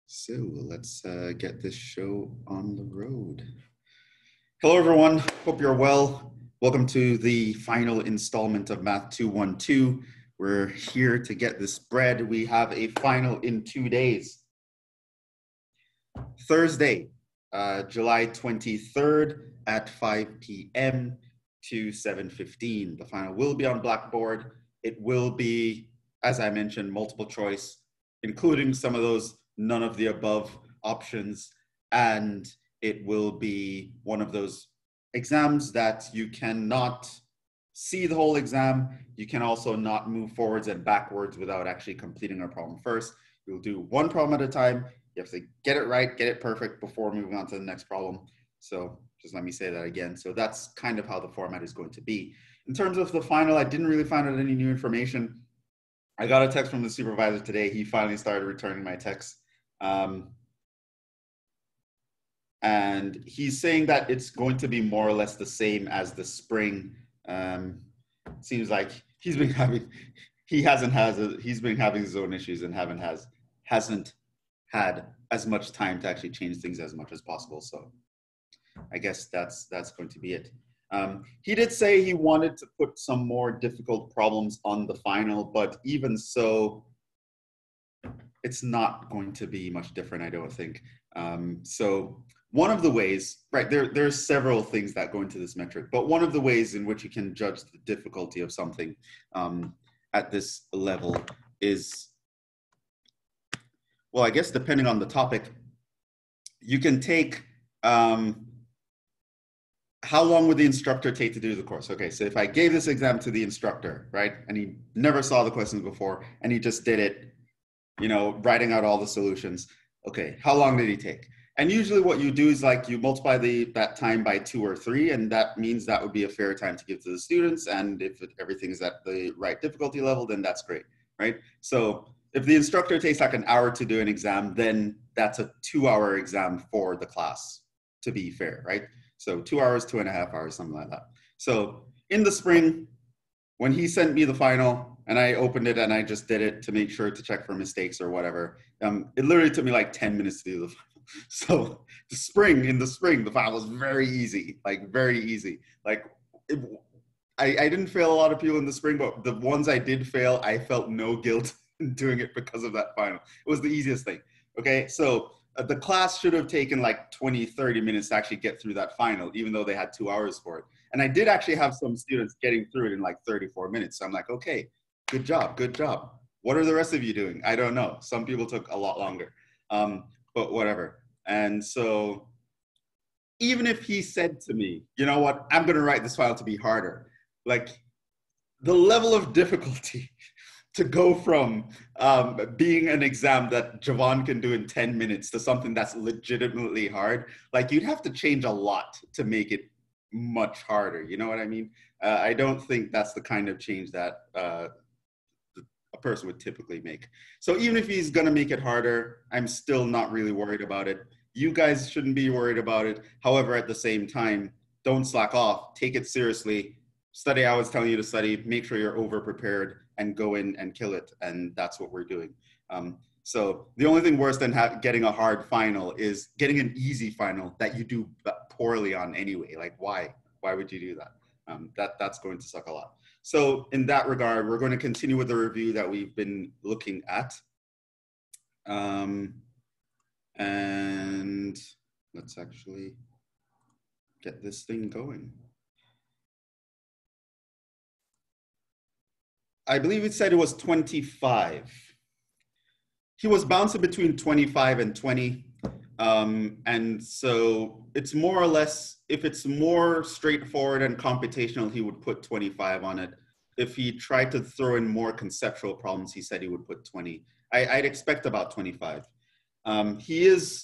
So let's get this show on the road. Hello, everyone. Hope you're well. Welcome to the final installment of Math 212. We're here to get this bread. We have a final in 2 days. Thursday, July 23rd at 5 p.m. to 7:15. The final will be on Blackboard. It will be, as I mentioned, multiple choice, including some of those none of the above options. And it will be one of those exams that you cannot see the whole exam. You can also not move forwards and backwards without actually completing a problem first. You'll do one problem at a time. You have to get it right, get it perfect before moving on to the next problem. So just let me say that again. So that's kind of how the format is going to be. In terms of the final, I didn't really find out any new information. I got a text from the supervisor today. He finally started returning my texts. And he's saying that it's going to be more or less the same as the spring. Seems like he's been having his own issues and hasn't had as much time to actually change things as much as possible. So I guess that's going to be it. He did say he wanted to put some more difficult problems on the final, but even so, it's not going to be much different, I don't think. So one of the ways, right, there's several things that go into this metric, but one of the ways in which you can judge the difficulty of something at this level is, well, I guess depending on the topic, you can take, how long would the instructor take to do the course? Okay, so if I gave this exam to the instructor, right, and he never saw the questions before, and he just did it, you know, writing out all the solutions. Okay, how long did he take? And usually what you do is like you multiply that time by 2 or 3, and that means that would be a fair time to give to the students. And if everything is at the right difficulty level, then that's great, right? So if the instructor takes like an hour to do an exam, then that's a 2-hour exam for the class, to be fair, right? So 2 hours, 2.5 hours, something like that. So in the spring, when he sent me the final and I opened it and I just did it to make sure to check for mistakes or whatever, it literally took me like 10 minutes to do the final. So in the spring, the final was very easy, like very easy. Like I didn't fail a lot of people in the spring, but the ones I did fail, I felt no guilt in doing it because of that final. It was the easiest thing. Okay, so the class should have taken like 20, 30 minutes to actually get through that final, even though they had 2 hours for it. And I did actually have some students getting through it in like 34 minutes. So I'm like, okay, good job, good job. What are the rest of you doing? I don't know. Some people took a lot longer, but whatever. And so even if he said to me, you know what, I'm going to write this file to be harder, like the level of difficulty to go from being an exam that Jhevon can do in 10 minutes to something that's legitimately hard, like you'd have to change a lot to make it much harder. You know what I mean? I don't think that's the kind of change that a person would typically make. So even if he's gonna make it harder, I'm still not really worried about it. You guys shouldn't be worried about it. However, at the same time, don't slack off, take it seriously, study how it's telling you to study, make sure you're over prepared and go in and kill it. And that's what we're doing. So the only thing worse than getting a hard final is getting an easy final that you do poorly on anyway. Like why would you do that? That's going to suck a lot. So in that regard, we're going to continue with the review that we've been looking at. And let's actually get this thing going. I believe it said it was 25. He was bouncing between 25 and 20. And so it's more or less, if it's more straightforward and computational, he would put 25 on it. If he tried to throw in more conceptual problems, he said he would put 20. I'd expect about 25. He is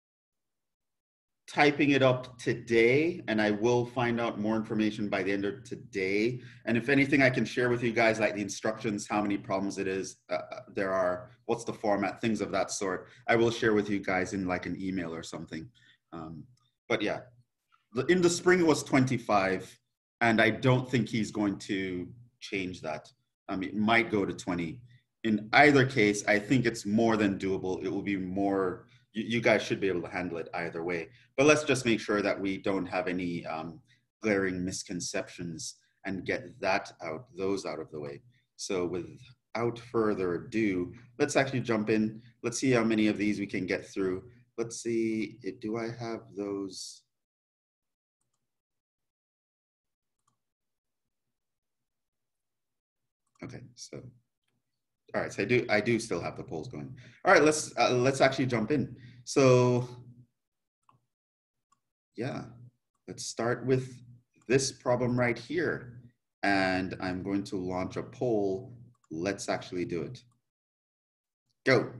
typing it up today, and I will find out more information by the end of today. And if anything, I can share with you guys like the instructions, how many problems it is there are, what's the format, things of that sort. I will share with you guys in like an email or something. But yeah, in the spring it was 25, and I don't think he's going to change that. It might go to 20. in either case, I think it's more than doable. It will be more, you guys should be able to handle it either way. But let's just make sure that we don't have any glaring misconceptions and get those out of the way. So without further ado, let's actually jump in. Let's see how many of these we can get through. Let's see, do I have those? Okay, so all right, so I do still have the polls going. All right, let's actually jump in. So yeah, let's start with this problem right here. And I'm going to launch a poll. Let's actually do it. Go.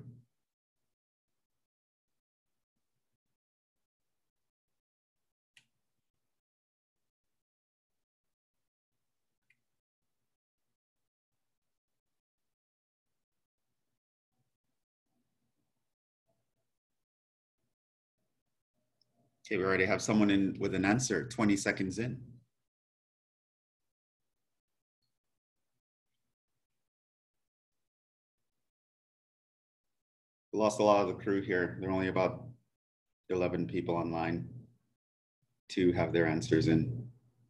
Okay, we already have someone in with an answer 20 seconds in. We lost a lot of the crew here. There are only about 11 people online to have their answers in.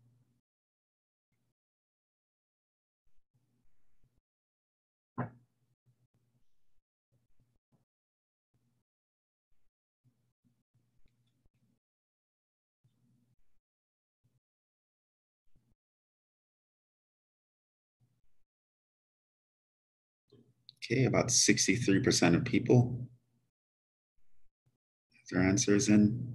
Okay, about 63% of people have their answers in.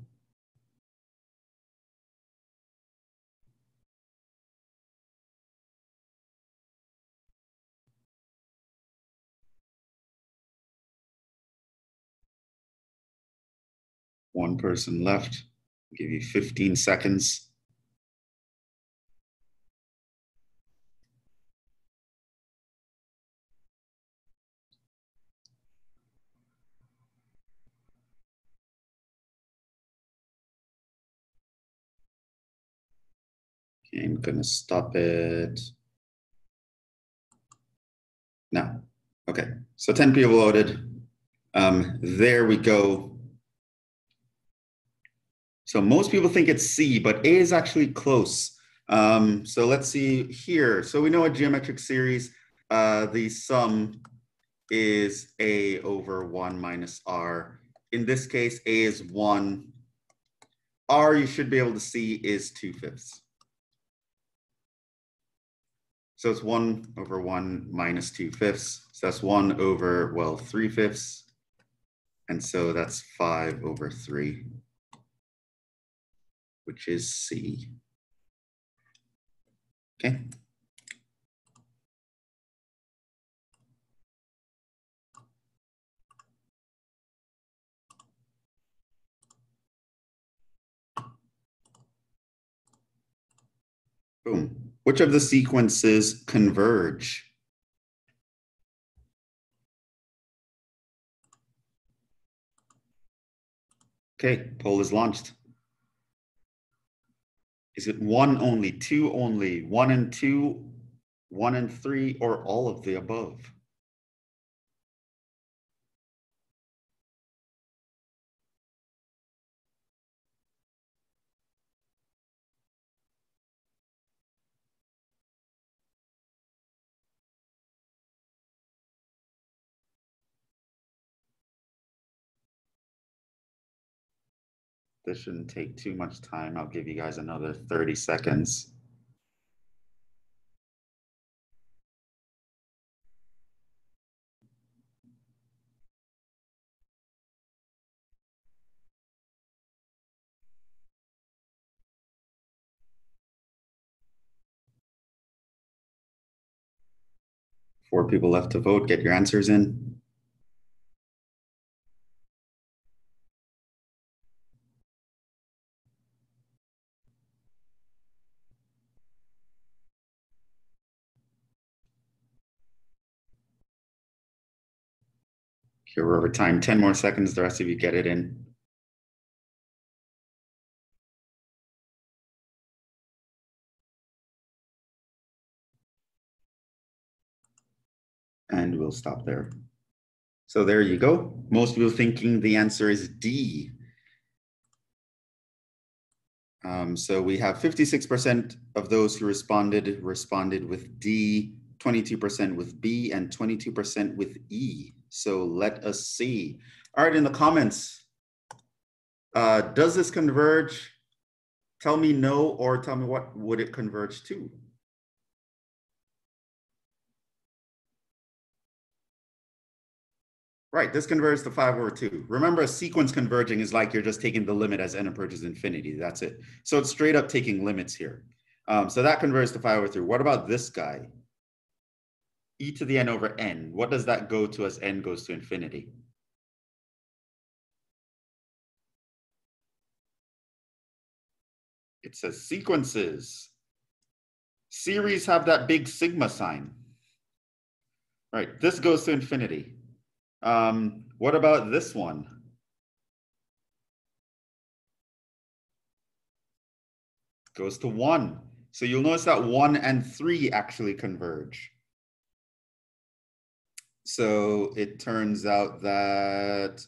One person left. I'll give you 15 seconds. Okay, I'm gonna stop it now. Okay, so 10 people voted. There we go. So most people think it's C, but A is actually close. So let's see here. So we know a geometric series, the sum is A over 1 minus R. In this case, A is 1. R, you should be able to see, is 2/5. So it's 1 over 1 minus 2/5. So that's 1 over, well, 3/5. And so that's 5 over 3, which is C. Okay. Boom. Which of the sequences converge? Okay, poll is launched. Is it 1 only, 2 only, 1 and 2, 1 and 3, or all of the above? This shouldn't take too much time. I'll give you guys another 30 seconds. Four people left to vote. Get your answers in. Here we're over time. 10 more seconds. The rest of you get it in. And And we'll stop there. So there you go. Most people thinking the answer is D. So we have 56% of those who responded with D, 22% with B, and 22% with E. So let us see. All right, in the comments, does this converge? Tell me no, or tell me what would it converge to? Right, this converges to 5 over 2. Remember, a sequence converging is like you're just taking the limit as n approaches infinity. That's it. So it's straight up taking limits here. So that converges to 5 over 3. What about this guy? E to the n over n. What does that go to as n goes to infinity? It says sequences. Series have that big sigma sign. Right, this goes to infinity. What about this one? Goes to 1. So you'll notice that 1 and 3 actually converge. So it turns out that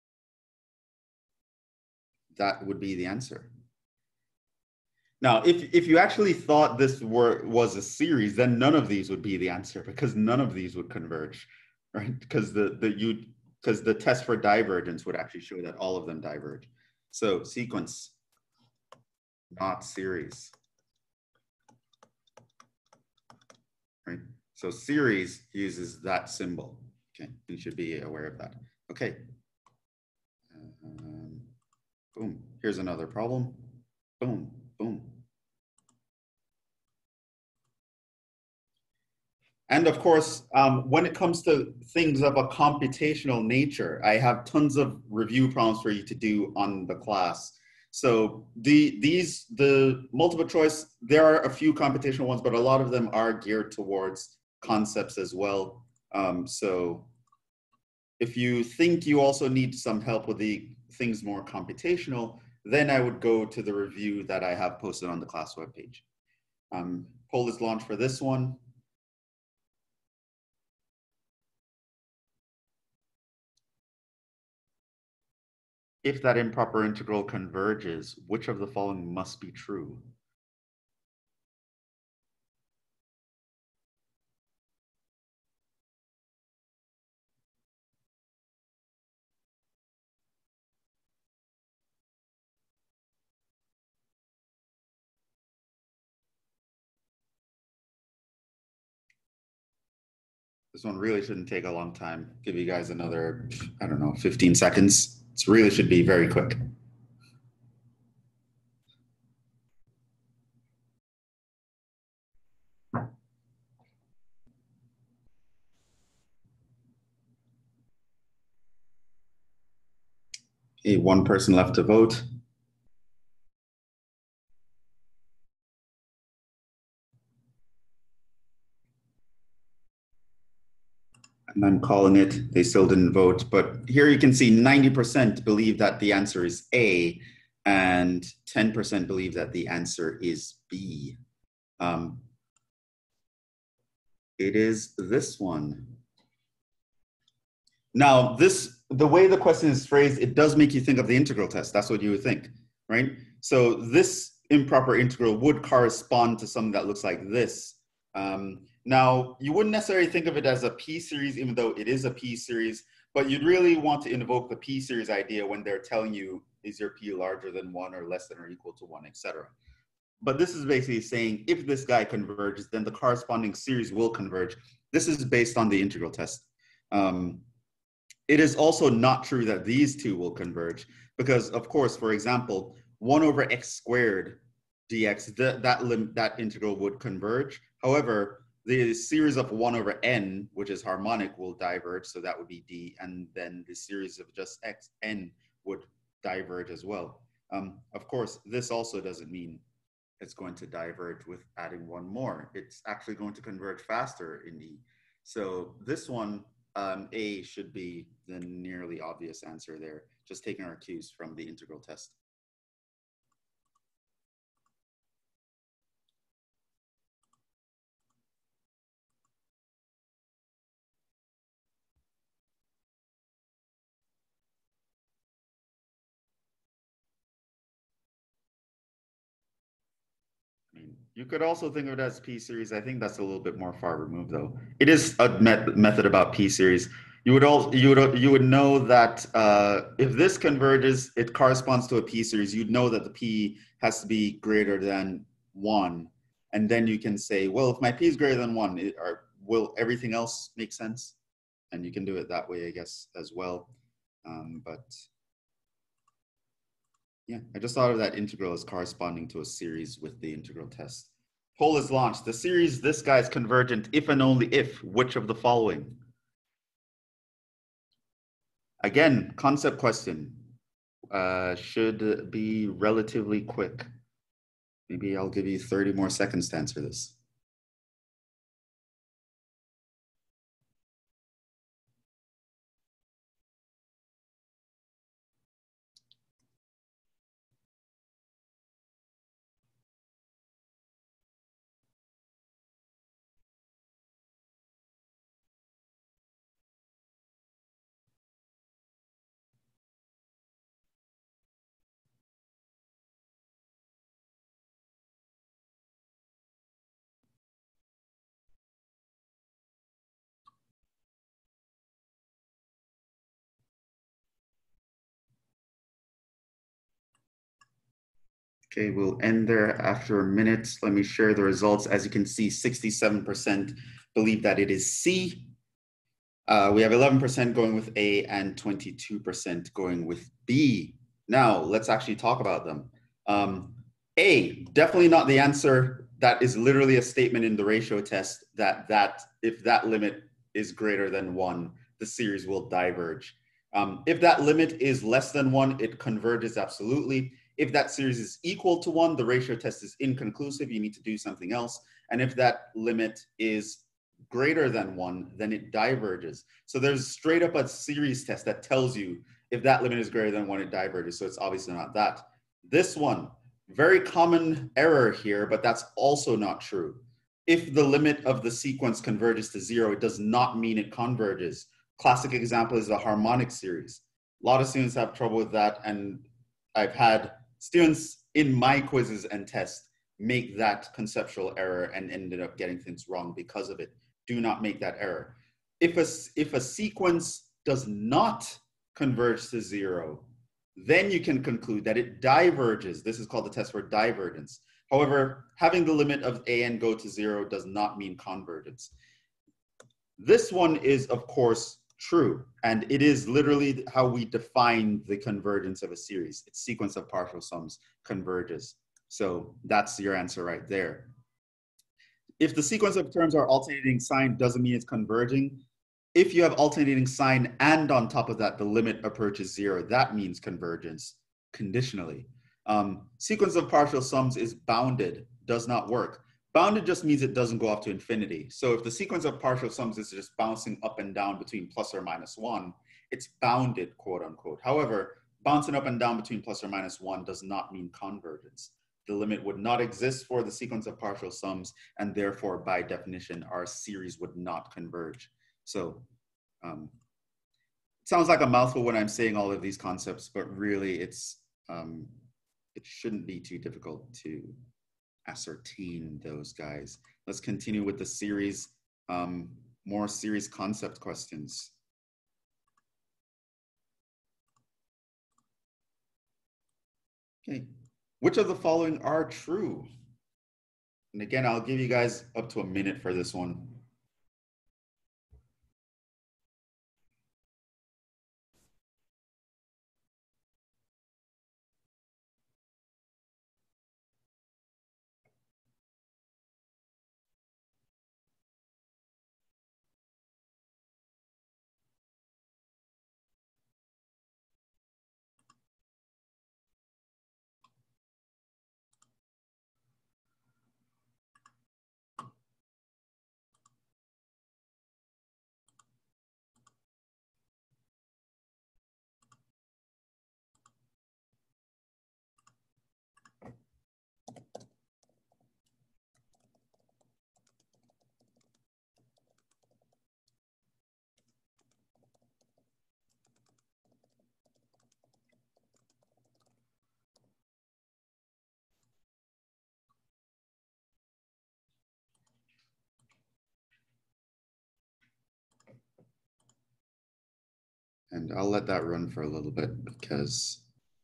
that would be the answer. Now, if you actually thought this was a series, then none of these would be the answer, because none of these would converge, right? Because the test for divergence would actually show that all of them diverge. So sequence, not series, right? So series uses that symbol. Okay, you should be aware of that. Okay. Boom. Here's another problem. Boom, boom. And of course, when it comes to things of a computational nature, I have tons of review problems for you to do on the class. So the multiple choice, there are a few computational ones, but a lot of them are geared towards concepts as well. So if you think you also need some help with the things more computational, then I would go to the review that I have posted on the class webpage. Poll is launched for this one. If that improper integral converges, which of the following must be true? This one really shouldn't take a long time. Give you guys another, I don't know, 15 seconds. This really should be very quick. Okay, one person left to vote. And I'm calling it. They still didn't vote, but here you can see 90% believe that the answer is A, and 10% believe that the answer is B. It is this one. Now, the way the question is phrased, it does make you think of the integral test. That's what you would think, right? So this improper integral would correspond to something that looks like this. Now, you wouldn't necessarily think of it as a p-series, even though it is a p-series, but you'd really want to invoke the p-series idea when they're telling you, is your p larger than 1 or less than or equal to 1, etc. But this is basically saying if this guy converges, then the corresponding series will converge. This is based on the integral test. It is also not true that these two will converge because, of course, for example, 1 over x squared dx, that integral would converge. However, the series of 1 over n, which is harmonic, will diverge, so that would be d, and then the series of just x, n would diverge as well. Of course, this also doesn't mean it's going to diverge with adding one more. It's actually going to converge faster in E. So this one, A should be the nearly obvious answer there, just taking our cues from the integral test. You could also think of it as P series. I think that's a little bit more far removed, though. It is a method about P series. You would know that if this converges, it corresponds to a P series. You'd know that the P has to be greater than one, and then you can say, well, if my P is greater than one, will everything else make sense? And you can do it that way, I guess, as well. But yeah, I just thought of that integral as corresponding to a series with the integral test. Poll is launched. The series, this guy is convergent if and only if, which of the following? Again, concept question. Should be relatively quick. Maybe I'll give you 30 more seconds to answer this. Okay, we'll end there after a minute. Let me share the results. As you can see, 67% believe that it is C. We have 11% going with A and 22% going with B. Now, let's actually talk about them. A, definitely not the answer. That is literally a statement in the ratio test that if that limit is greater than 1, the series will diverge. If that limit is less than 1, it converges absolutely. If that series is equal to 1, the ratio test is inconclusive. You need to do something else. And if that limit is greater than 1, then it diverges. So there's straight up a series test that tells you if that limit is greater than 1, it diverges. So it's obviously not that. This one, very common error here, but that's also not true. If the limit of the sequence converges to 0, it does not mean it converges. Classic example is the harmonic series. A lot of students have trouble with that, and I've had students in my quizzes and tests make that conceptual error and ended up getting things wrong because of it. Do not make that error. If a sequence does not converge to 0, then you can conclude that it diverges. This is called the test for divergence. However, having the limit of an go to 0 does not mean convergence. This one is, of course, true, and it is literally how we define the convergence of a series. Its sequence of partial sums converges. So that's your answer right there. If the sequence of terms are alternating sign, doesn't mean it's converging. If you have alternating sign and on top of that, the limit approaches 0, that means convergence conditionally. Sequence of partial sums is bounded, does not work. Bounded just means it doesn't go off to infinity. So if the sequence of partial sums is just bouncing up and down between plus or minus 1, it's bounded, quote unquote. However, bouncing up and down between plus or minus 1 does not mean convergence. The limit would not exist for the sequence of partial sums, and therefore, by definition, our series would not converge. So it sounds like a mouthful when I'm saying all of these concepts, but really it shouldn't be too difficult to ascertain those guys. Let's continue with the series, more series concept questions. Okay, which of the following are true? And again, I'll give you guys up to a minute for this one. And I'll let that run for a little bit because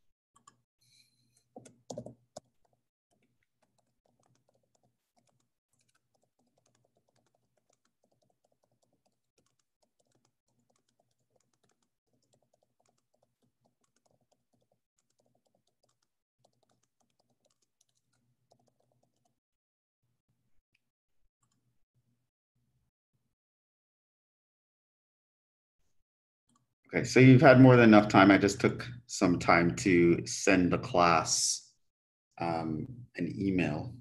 okay, so you've had more than enough time. I just took some time to send the class an email.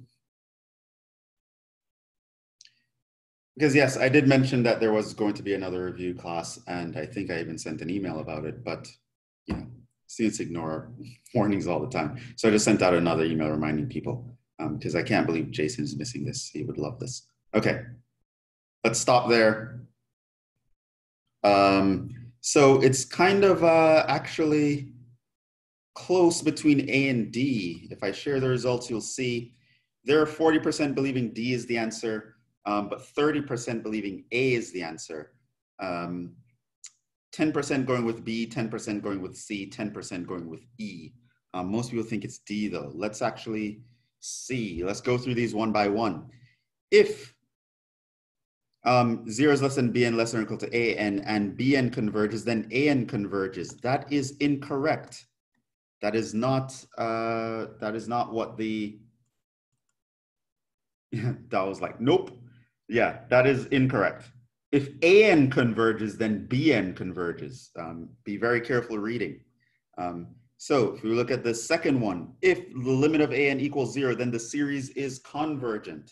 Because yes, I did mention that there was going to be another review class, and I think I even sent an email about it, but you know, students ignore warnings all the time. So I just sent out another email reminding people because I can't believe Jason's missing this. He would love this. Okay, let's stop there. So it's kind of actually close between A and D. If I share the results, you'll see there are 40% believing D is the answer, but 30% believing A is the answer. 10% going with B, 10% going with C, 10% going with E. Most people think it's D though. Let's actually see. Let's go through these one by one. If 0 is less than bn less than or equal to an and bn converges, then an converges. That is incorrect. That is not what the that was like, nope. Yeah, that is incorrect. If an converges, then bn converges. Be very careful reading. So if we look at the second one, if the limit of an equals 0, then the series is convergent.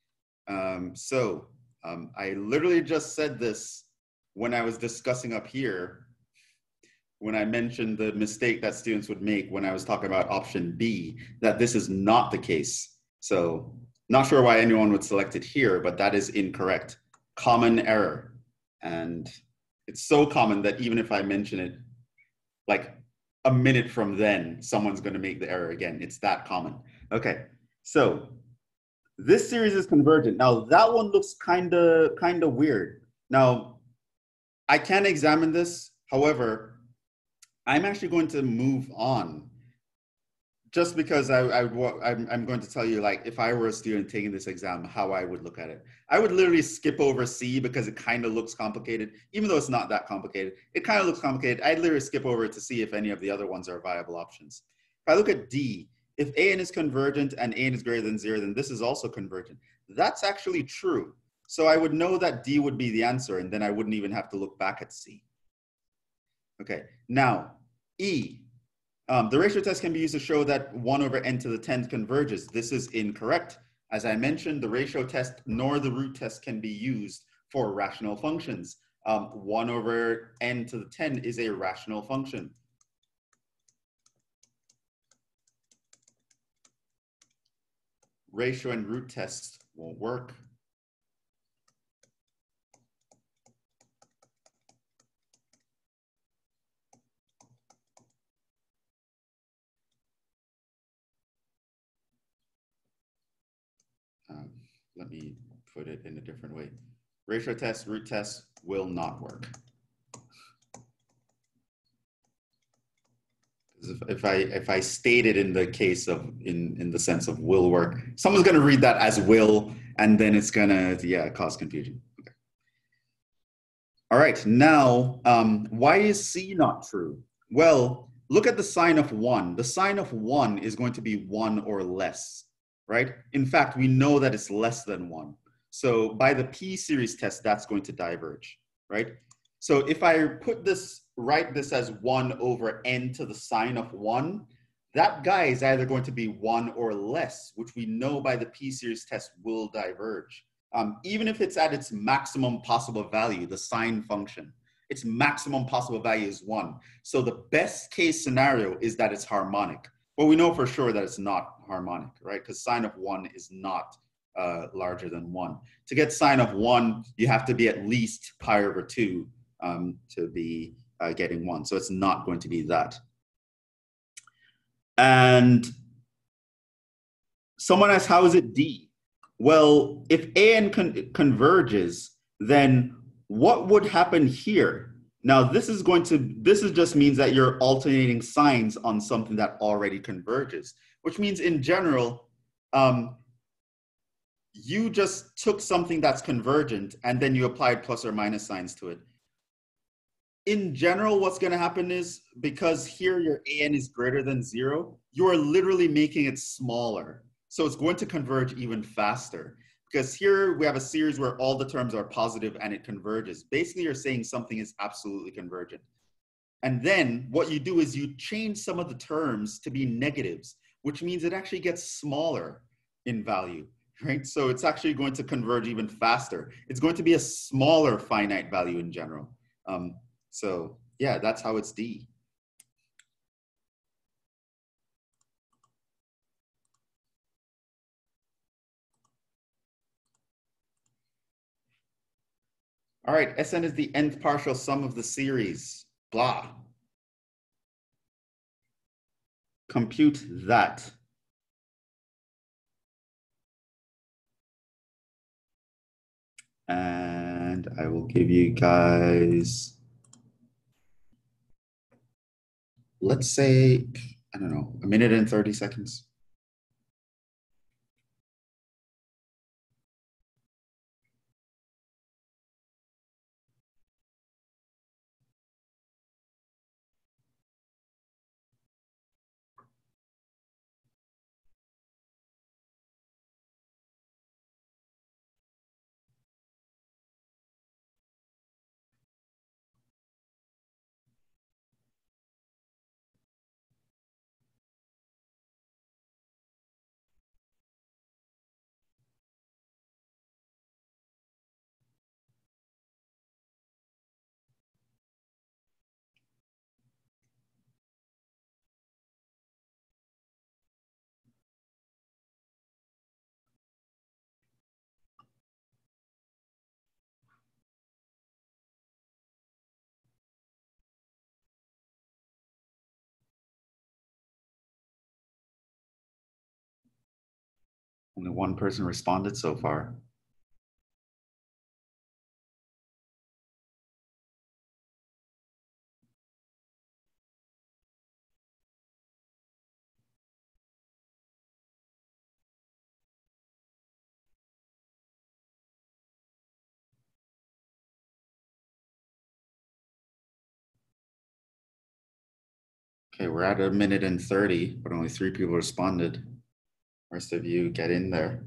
I literally just said this when I was discussing up here, when I mentioned the mistake that students would make when I was talking about option B, that this is not the case. So not sure why anyone would select it here, but that is incorrect. Common error. And it's so common that even if I mention it like a minute from then, someone's going to make the error again. It's that common. Okay, so this series is convergent. Now that one looks kind of weird. Now I can examine this. However, I'm actually going to move on just because I'm going to tell you, like, if I were a student taking this exam, how I would look at it. I would literally skip over C because it kind of looks complicated, even though it's not that complicated. It kind of looks complicated. I'd literally skip over it to see if any of the other ones are viable options. If I look at D, if an is convergent and an is greater than 0, then this is also convergent. That's actually true. So I would know that D would be the answer, and then I wouldn't even have to look back at C. Okay, now E. The ratio test can be used to show that 1 over n to the 10th converges. This is incorrect. As I mentioned, the ratio test nor the root test can be used for rational functions. 1 over n to the 10 is a rational function. Ratio and root tests won't work. Let me put it in a different way. Ratio test, root test will not work. If I state it in the case of in the sense of will work, someone's going to read that as will, and then it's going to cause confusion. Okay. All right, now why is C not true? Well, look at the sign of 1. The sign of 1 is going to be 1 or less, right? In fact, we know that it's less than 1. So by the P series test, that's going to diverge, right? So if I write this as 1 over n to the sign of 1, that guy is either going to be 1 or less, which we know by the P series test will diverge. Even if it's at its maximum possible value, the sign function, its maximum possible value is 1. So the best case scenario is that it's harmonic. Well, we know for sure that it's not harmonic, right? Because sine of 1 is not larger than 1. To get sine of 1, you have to be at least pi over 2 to be getting 1. So it's not going to be that. And someone asks, how is it D? Well, if an converges, then what would happen here? Now, this just means that you're alternating signs on something that already converges, which means in general, you just took something that's convergent and then you applied plus or minus signs to it. In general, what's going to happen is, because here your an is greater than 0, you are literally making it smaller. So it's going to converge even faster. Because here we have a series where all the terms are positive and it converges. Basically, you're saying something is absolutely convergent. And then what you do is you change some of the terms to be negatives, which means it actually gets smaller in value, right? So it's actually going to converge even faster. It's going to be a smaller finite value in general. So yeah, that's how it's D. All right, Sn is the nth partial sum of the series, blah. Compute that. And I will give you guys, let's say, I don't know, a minute and 30 seconds. Only one person responded so far. Okay, we're at a minute and 30, but only 3 people responded. Rest of you get in there.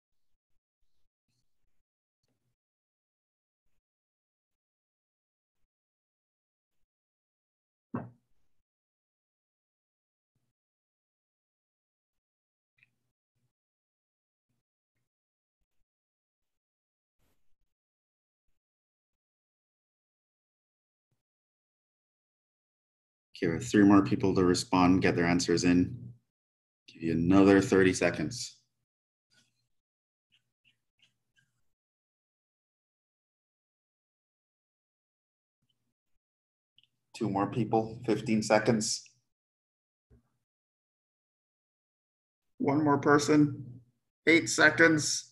Okay, we have 3 more people to respond, get their answers in. Give you another 30 seconds. Two more people, 15 seconds. One more person, 8 seconds.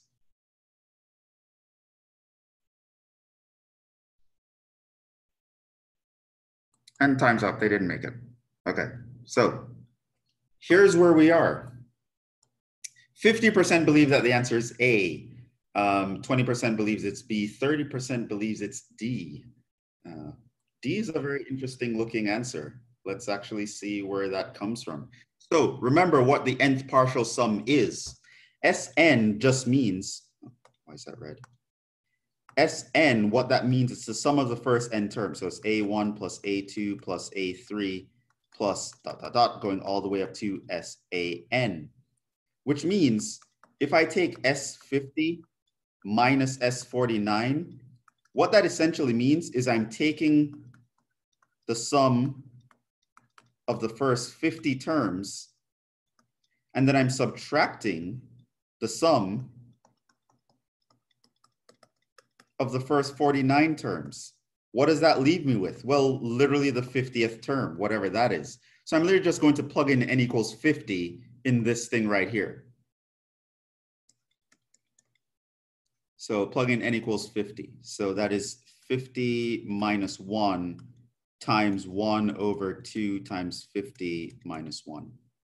And time's up, they didn't make it. Okay, so here's where we are. 50% believe that the answer is A. 20% believes it's B. 30% believes it's D. D is a very interesting looking answer. Let's actually see where that comes from. So remember what the nth partial sum is. Sn just means, why is that red? Sn, what that means is the sum of the first n terms. So it's A1 plus A2 plus A3 plus dot, dot, dot, going all the way up to San, which means if I take S50 minus S49, what that essentially means is I'm taking the sum of the first 50 terms, and then I'm subtracting the sum of the first 49 terms. What does that leave me with? Well, literally the 50th term, whatever that is. So I'm literally just going to plug in n equals 50 in this thing right here. So plug in n equals 50. So that is 50 minus 1 times 1 over 2 times 50 minus 1.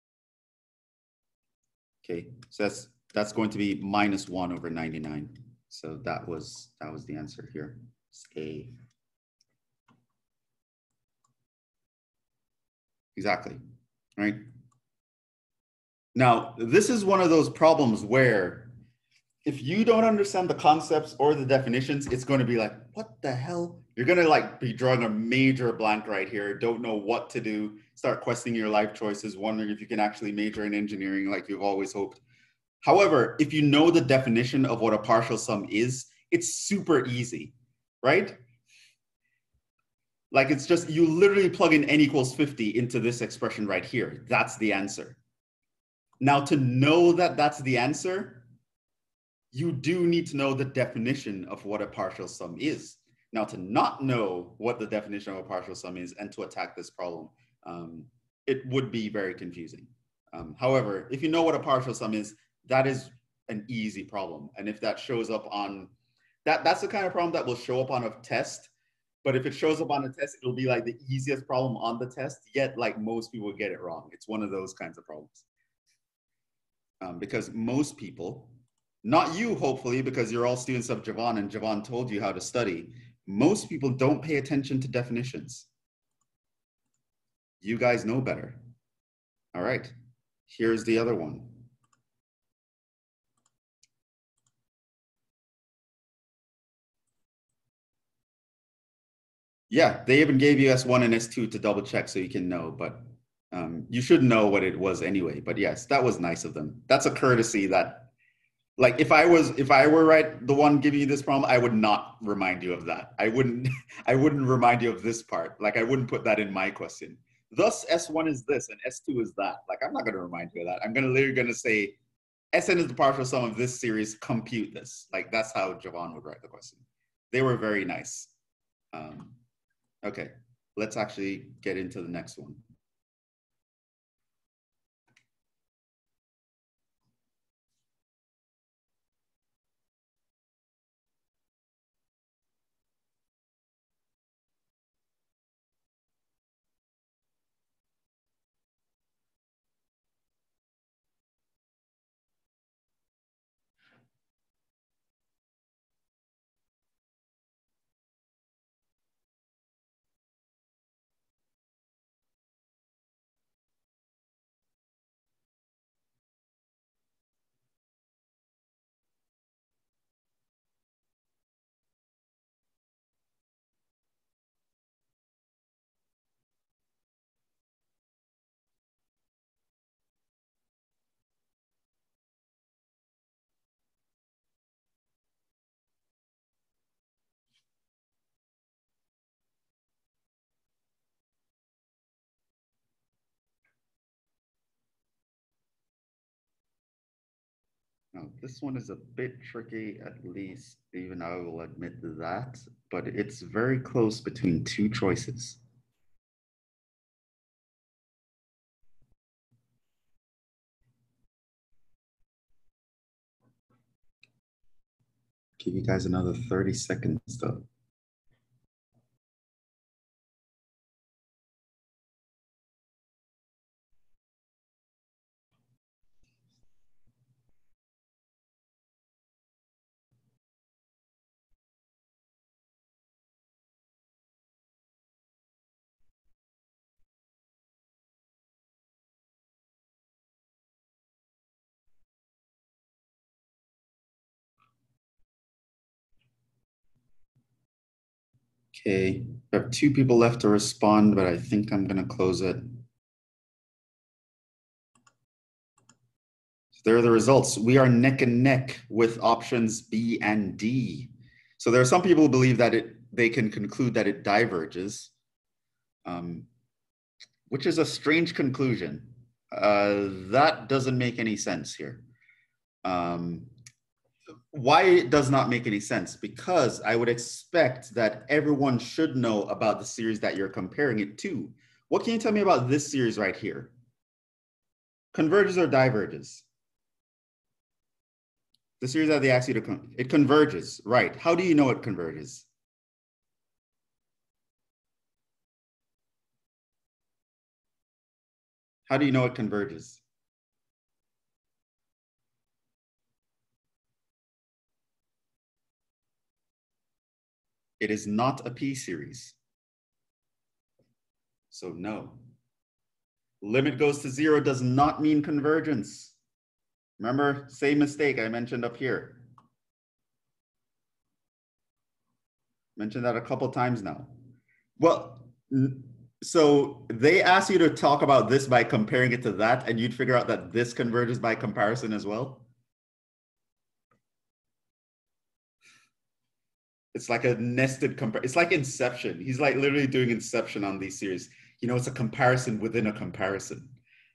Okay, so that's going to be minus 1 over 99. So that was the answer here. It's A. Exactly, right? Now, this is one of those problems where if you don't understand the concepts or the definitions, it's going to be like, what the hell? You're going to like be drawing a major blank right here, don't know what to do, start questioning your life choices, wondering if you can actually major in engineering like you've always hoped. However, if you know the definition of what a partial sum is, it's super easy, right? Like it's just, you literally plug in n equals 50 into this expression right here. That's the answer. Now, to know that that's the answer, you do need to know the definition of what a partial sum is. Now, to not know what the definition of a partial sum is and to attack this problem, it would be very confusing. However, if you know what a partial sum is, that is an easy problem. And if that shows up on, that's the kind of problem that will show up on a test. But if it shows up on a test, it'll be like the easiest problem on the test, yet like most people get it wrong. It's one of those kinds of problems. Because most people, not you, hopefully, because you're all students of Jhevon and Jhevon told you how to study, most people don't pay attention to definitions. You guys know better. All right, here's the other one. Yeah, they even gave you S1 and S2 to double check so you can know, but you should know what it was anyway. But yes, that was nice of them. That's a courtesy that, like, if I were right, the one giving you this problem, I would not remind you of that. I wouldn't remind you of this part. Like, I wouldn't put that in my question. Thus, S1 is this and S2 is that. Like, I'm not going to remind you of that. I'm literally going to say, Sn is the partial sum of this series, compute this. Like, that's how Jhevon would write the question. They were very nice. Okay, let's actually get into the next one. Now, this one is a bit tricky, at least even I will admit that, but it's very close between two choices. Give you guys another 30 seconds though. Okay, I have two people left to respond, but I think I'm gonna close it. There are the results. We are neck and neck with options B and D. So there are some people who believe that they can conclude that it diverges, which is a strange conclusion. That doesn't make any sense here. Why it does not make any sense? Because I would expect that everyone should know about the series that you're comparing it to. What can you tell me about this series right here? Converges or diverges? The series that they ask you to, it converges, right? How do you know it converges? How do you know it converges? It is not a p-series. So no. Limit goes to 0 does not mean convergence. Remember, same mistake I mentioned up here. Mentioned that a couple times now. Well, so they asked you to talk about this by comparing it to that, and you'd figure out that this converges by comparison as well. It's like a nested comparison. It's like Inception. He's like literally doing Inception on these series. You know, it's a comparison within a comparison.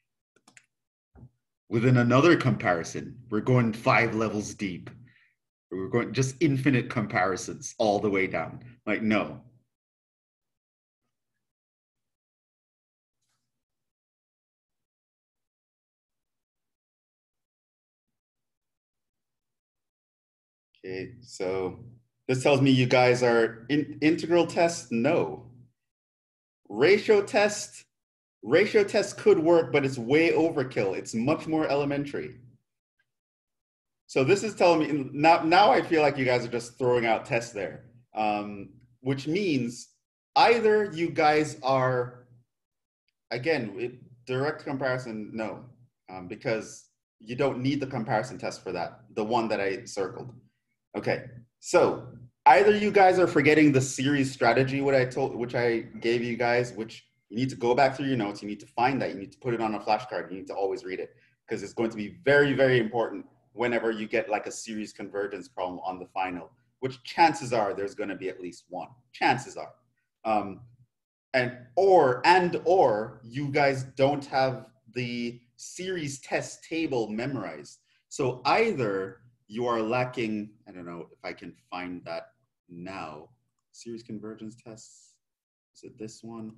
Within another comparison, we're going 5 levels deep. We're going just infinite comparisons all the way down. Like, no. Okay, so this tells me you guys are integral test, no. Ratio test could work, but it's way overkill. It's much more elementary. So this is telling me, now I feel like you guys are just throwing out tests there, which means either you guys are, again, direct comparison, no, because you don't need the comparison test for that, the one that I circled. Okay, so either you guys are forgetting the series strategy, which I gave you guys, which you need to go back through your notes, you need to find that, you need to put it on a flashcard, you need to always read it, because it's going to be very, very important whenever you get like a series convergence problem on the final, which chances are there's going to be at least one. Chances are. Or you guys don't have the series test table memorized. So either you are lacking, I don't know if I can find that now, series convergence tests. Is it this one?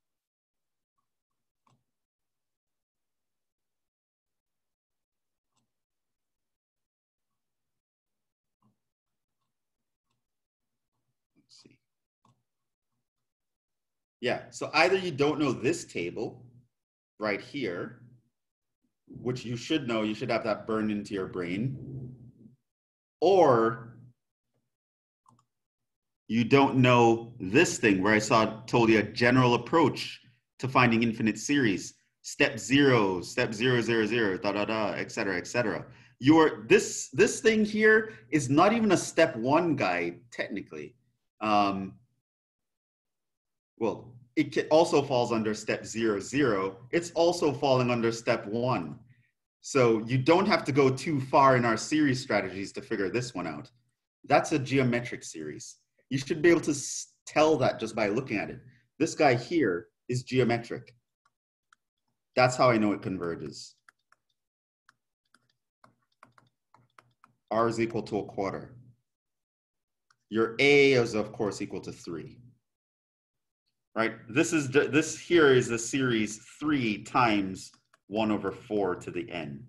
Let's see. Yeah, so either you don't know this table right here, which you should know, you should have that burned into your brain, or you don't know this thing where I told you a general approach to finding infinite series. Step 0, step 0, 0, 0, da, da, da, et cetera, et cetera. This thing here is not even a step 1 guide, technically. Well, it also falls under step 0, 0. It's also falling under step 1. So you don't have to go too far in our series strategies to figure this one out. That's a geometric series. You should be able to tell that just by looking at it. This guy here is geometric. That's how I know it converges. R is equal to a quarter. Your A is, of course, equal to 3. Right? This here is a series 3 times 1 over 4 to the n.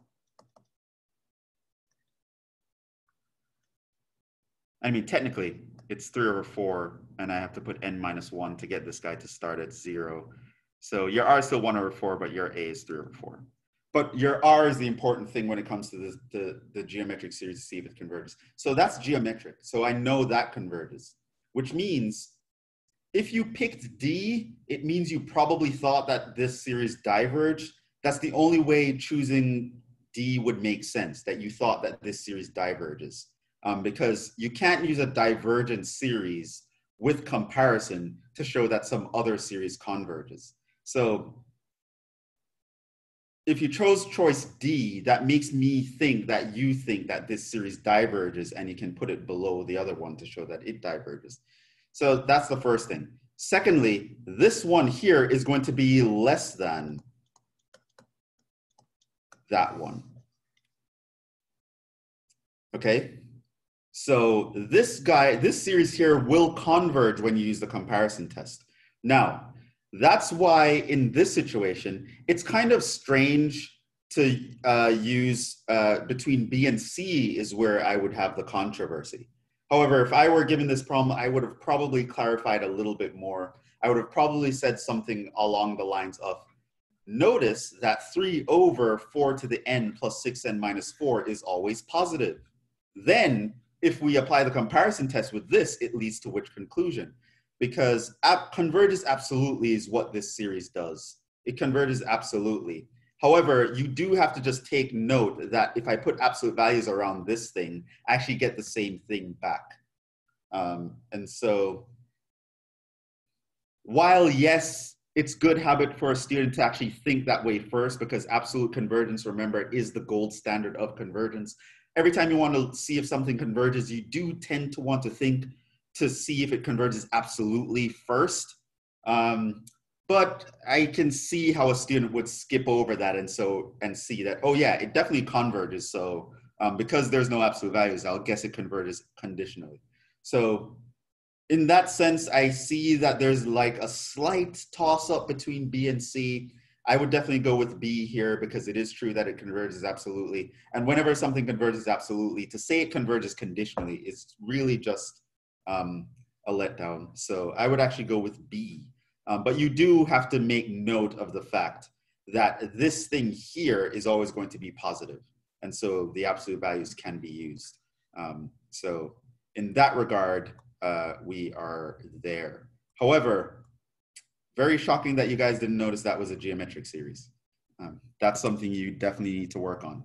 I mean, technically, it's 3 over 4, and I have to put n minus 1 to get this guy to start at 0. So your R is still 1 over 4, but your A is 3 over 4. But your R is the important thing when it comes to the geometric series to see if it converges. So that's geometric. So I know that converges, which means if you picked D, it means you probably thought that this series diverged. That's the only way choosing D would make sense, that you thought that this series diverges. Because you can't use a divergent series with comparison to show that some other series converges. So if you chose choice D, that makes me think that you think that this series diverges, and you can put it below the other one to show that it diverges. So that's the first thing. Secondly, this one here is going to be less than that one. Okay? So this series here will converge when you use the comparison test. Now, that's why in this situation, it's kind of strange to use between B and C is where I would have the controversy. However, if I were given this problem, I would have probably clarified a little bit more. I would have probably said something along the lines of, Notice that 3 over 4 to the n plus 6n minus 4 is always positive. Then, if we apply the comparison test with this, it leads to which conclusion? Because converges absolutely is what this series does. It converges absolutely. However, you do have to just take note that if I put absolute values around this thing, I actually get the same thing back. And so, while yes, it's good habit for a student to actually think that way first, because absolute convergence, remember, is the gold standard of convergence. Every time you want to see if something converges, you do tend to want to think to see if it converges absolutely first. But I can see how a student would skip over that and see that, oh yeah, it definitely converges. So because there's no absolute values, I'll guess it converges conditionally. So in that sense, I see that there's like a slight toss up between B and C. I would definitely go with B here because it is true that it converges absolutely. And whenever something converges absolutely, to say it converges conditionally is really just a letdown. So I would actually go with B. But you do have to make note of the fact that this thing here is always going to be positive. And so the absolute values can be used. So in that regard, we are there. However, very shocking that you guys didn't notice that was a geometric series. That's something you definitely need to work on.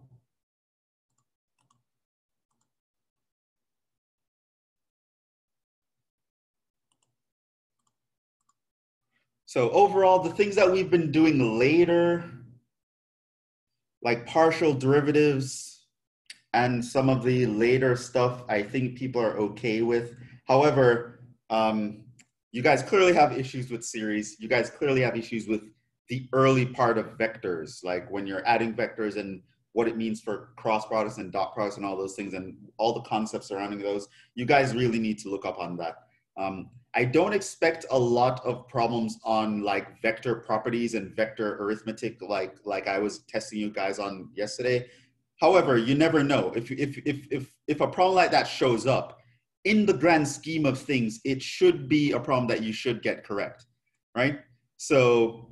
So overall, the things that we've been doing later, like partial derivatives and some of the later stuff, I think people are okay with. However, you guys clearly have issues with series. You guys clearly have issues with the early part of vectors, like when you're adding vectors and what it means for cross products and dot products and all those things and all the concepts surrounding those. You guys really need to look up on that. I don't expect a lot of problems on like vector properties and vector arithmetic like I was testing you guys on yesterday. However, you never know. If a problem like that shows up, in the grand scheme of things, it should be a problem that you should get correct, right? So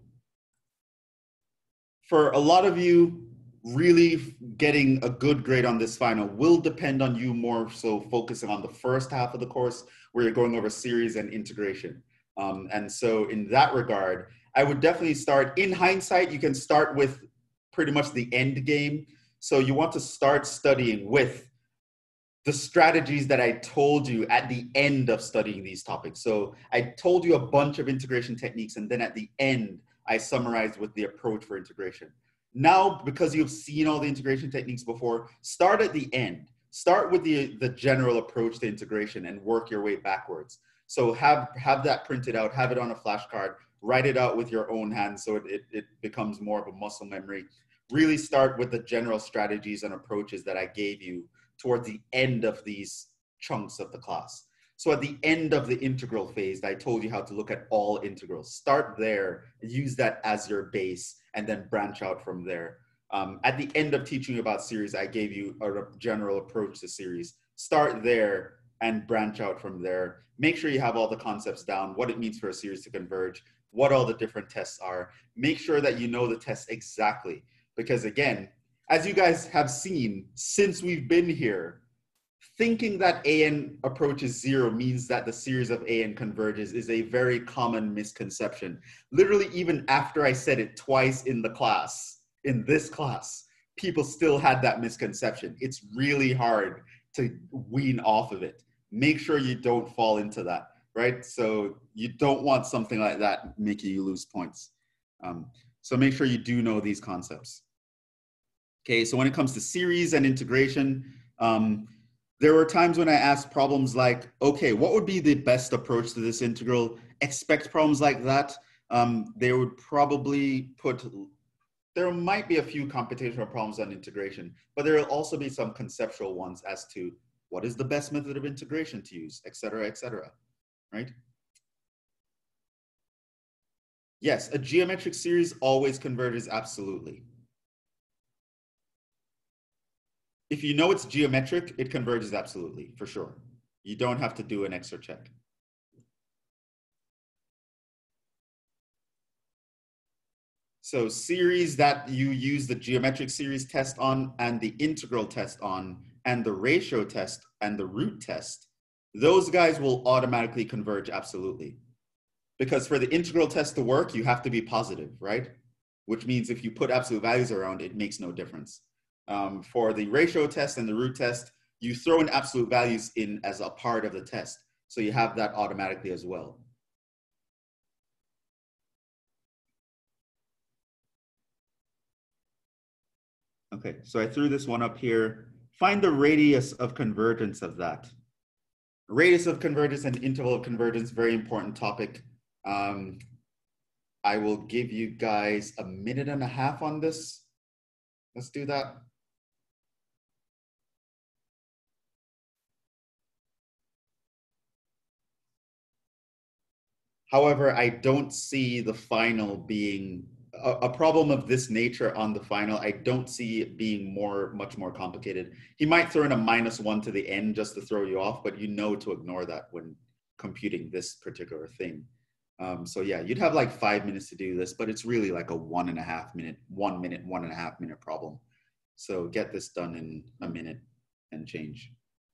for a lot of you, really getting a good grade on this final will depend on you more so focusing on the first half of the course where you're going over series and integration. And so in that regard, I would definitely start, in hindsight, you can start with pretty much the end game. So you want to start studying with the strategies that I told you at the end of studying these topics. So I told you a bunch of integration techniques, and then at the end, I summarized with the approach for integration. Now, because you've seen all the integration techniques before, start at the end. Start with the general approach to integration and work your way backwards. So have that printed out, have it on a flashcard, write it out with your own hands so it becomes more of a muscle memory. Really start with the general strategies and approaches that I gave you toward the end of these chunks of the class. So at the end of the integral phase, I told you how to look at all integrals. Start there, use that as your base, and then branch out from there. At the end of teaching you about series, I gave you a general approach to series. Start there and branch out from there. Make sure you have all the concepts down, what it means for a series to converge, what all the different tests are. Make sure that you know the tests exactly. Because again, as you guys have seen since we've been here, thinking that AN approaches zero means that the series of AN converges is a very common misconception. Literally, even after I said it twice in the class, in this class, people still had that misconception. It's really hard to wean off of it. Make sure you don't fall into that, right? So you don't want something like that making you lose points. So make sure you do know these concepts. Okay, so when it comes to series and integration, there were times when I asked problems like, okay, what would be the best approach to this integral? Expect problems like that. They would probably put, there might be a few computational problems on integration, but there will also be some conceptual ones as to what is the best method of integration to use, et cetera, right? Yes, a geometric series always converges absolutely. If you know it's geometric, it converges absolutely, for sure. You don't have to do an extra check. So series that you use the geometric series test on and the integral test on and the ratio test and the root test, those guys will automatically converge absolutely. Because for the integral test to work, you have to be positive, right? Which means if you put absolute values around, it makes no difference. For the ratio test and the root test, you throw in absolute values in as a part of the test. So you have that automatically as well. Okay, so I threw this one up here. Find the radius of convergence of that. Radius of convergence and interval of convergence, very important topic. I will give you guys a minute and a half on this. Let's do that. However, I don't see the final being a problem of this nature on the final. I don't see it being much more complicated. He might throw in a -1 to the end just to throw you off, but you know to ignore that when computing this particular thing. So yeah, you'd have like 5 minutes to do this, but it's really like a 1.5 minute, 1 minute, 1.5 minute problem. So get this done in a minute and change.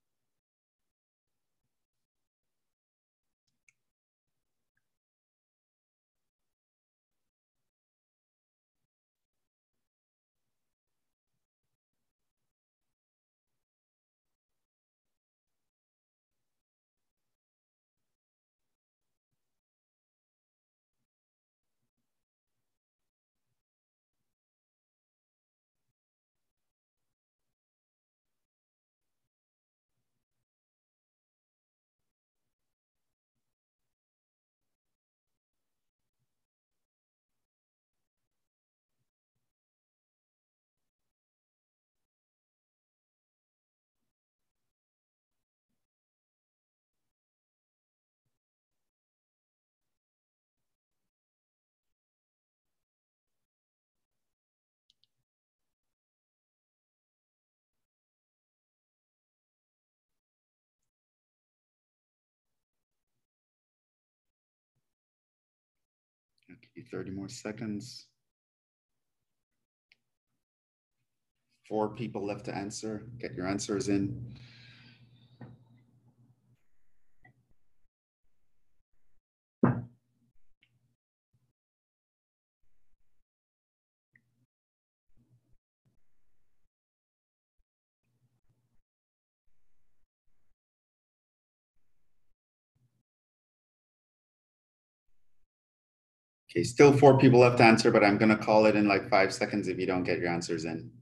I'll give you 30 more seconds. 4 people left to answer. Get your answers in. Okay, still 4 people left to answer, but I'm going to call it in like 5 seconds if you don't get your answers in.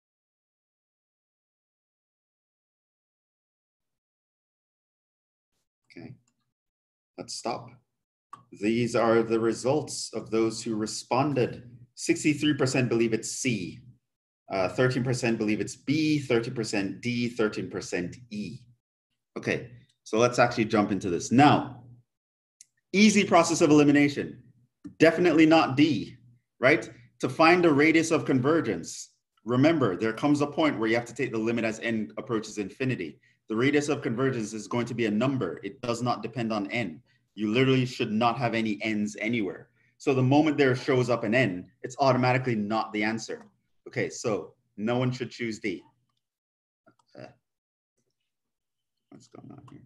Okay, let's stop. These are the results of those who responded. 63% believe it's C, 13% believe it's B, 30% D, 13% E. Okay, so let's actually jump into this. Now, easy process of elimination. Definitely not D, right? To find the radius of convergence, remember, there comes a point where you have to take the limit as n approaches infinity. The radius of convergence is going to be a number. It does not depend on n. You literally should not have any n's anywhere. So the moment there shows up an n, it's automatically not the answer. Okay, so no one should choose D. What's going on here?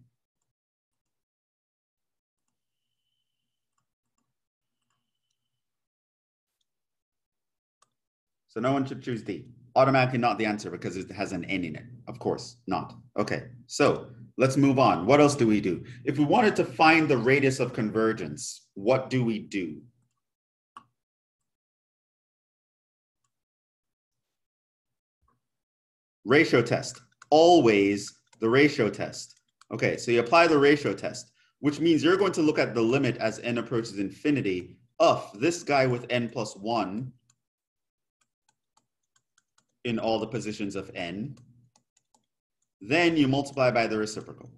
So no one should choose D. Automatically not the answer because it has an N in it. Of course, not. Okay, so let's move on. What else do we do? If we wanted to find the radius of convergence, what do we do? Ratio test. Always the ratio test. Okay, so you apply the ratio test, which means you're going to look at the limit as n approaches infinity of this guy with n plus 1 in all the positions of n. Then you multiply by the reciprocal.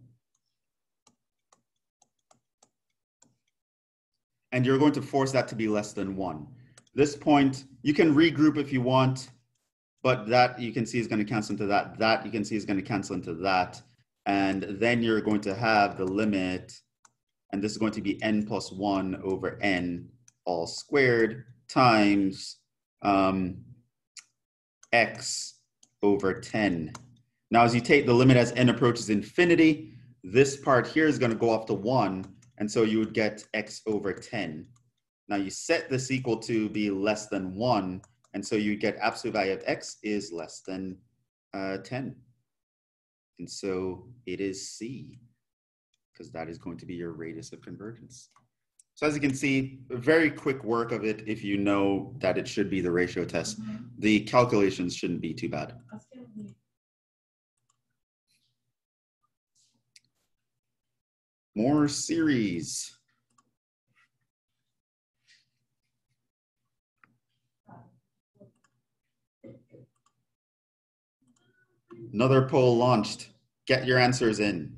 And you're going to force that to be less than 1. This point, you can regroup if you want, but that you can see is going to cancel into that. That you can see is going to cancel into that. And then you're going to have the limit, and this is going to be n plus 1 over n all squared times x over 10. Now, as you take the limit as n approaches infinity, this part here is going to go off to 1, and so you would get x over 10. Now, you set this equal to be less than 1, and so you get absolute value of x is less than 10. And so it is C, because that is going to be your radius of convergence. So as you can see, a very quick work of it if you know that it should be the ratio test. The calculations shouldn't be too bad. More series. Another poll launched. Get your answers in.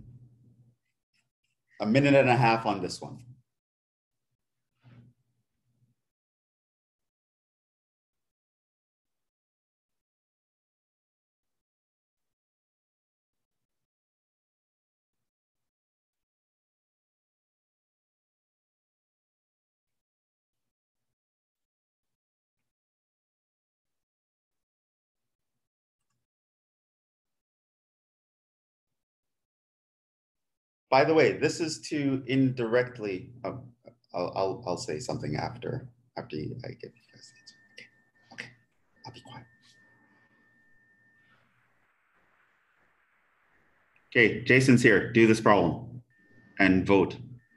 A minute and a half on this one. By the way, this is to indirectly. I'll say something after I give you guys the answer. Okay, I'll be quiet. Okay, Jason's here. Do this problem and vote.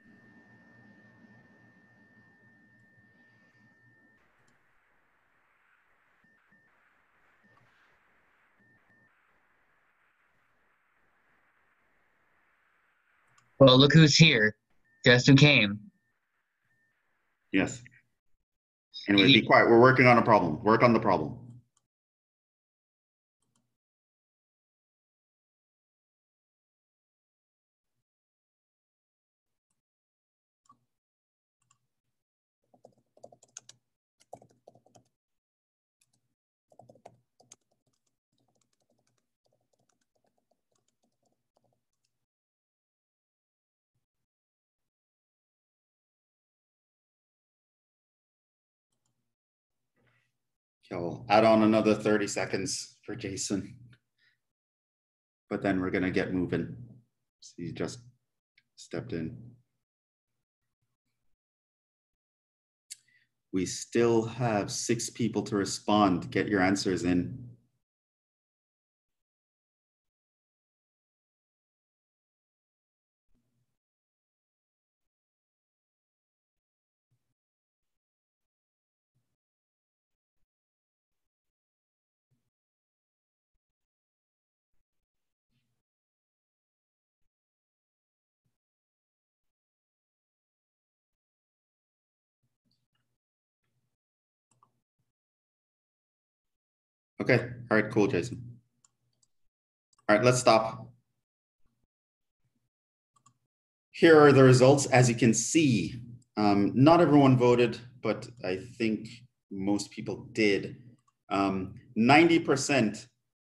Well, look who's here. Guess who came? Yes. Anyway, be quiet. We're working on a problem. Work on the problem. Okay, I'll add on another 30 seconds for Jason. But then we're gonna get moving. So he just stepped in. We still have 6 people to respond. Get your answers in. Okay, all right, cool, Jason. All right, let's stop. Here are the results. As you can see, not everyone voted, but I think most people did. 90%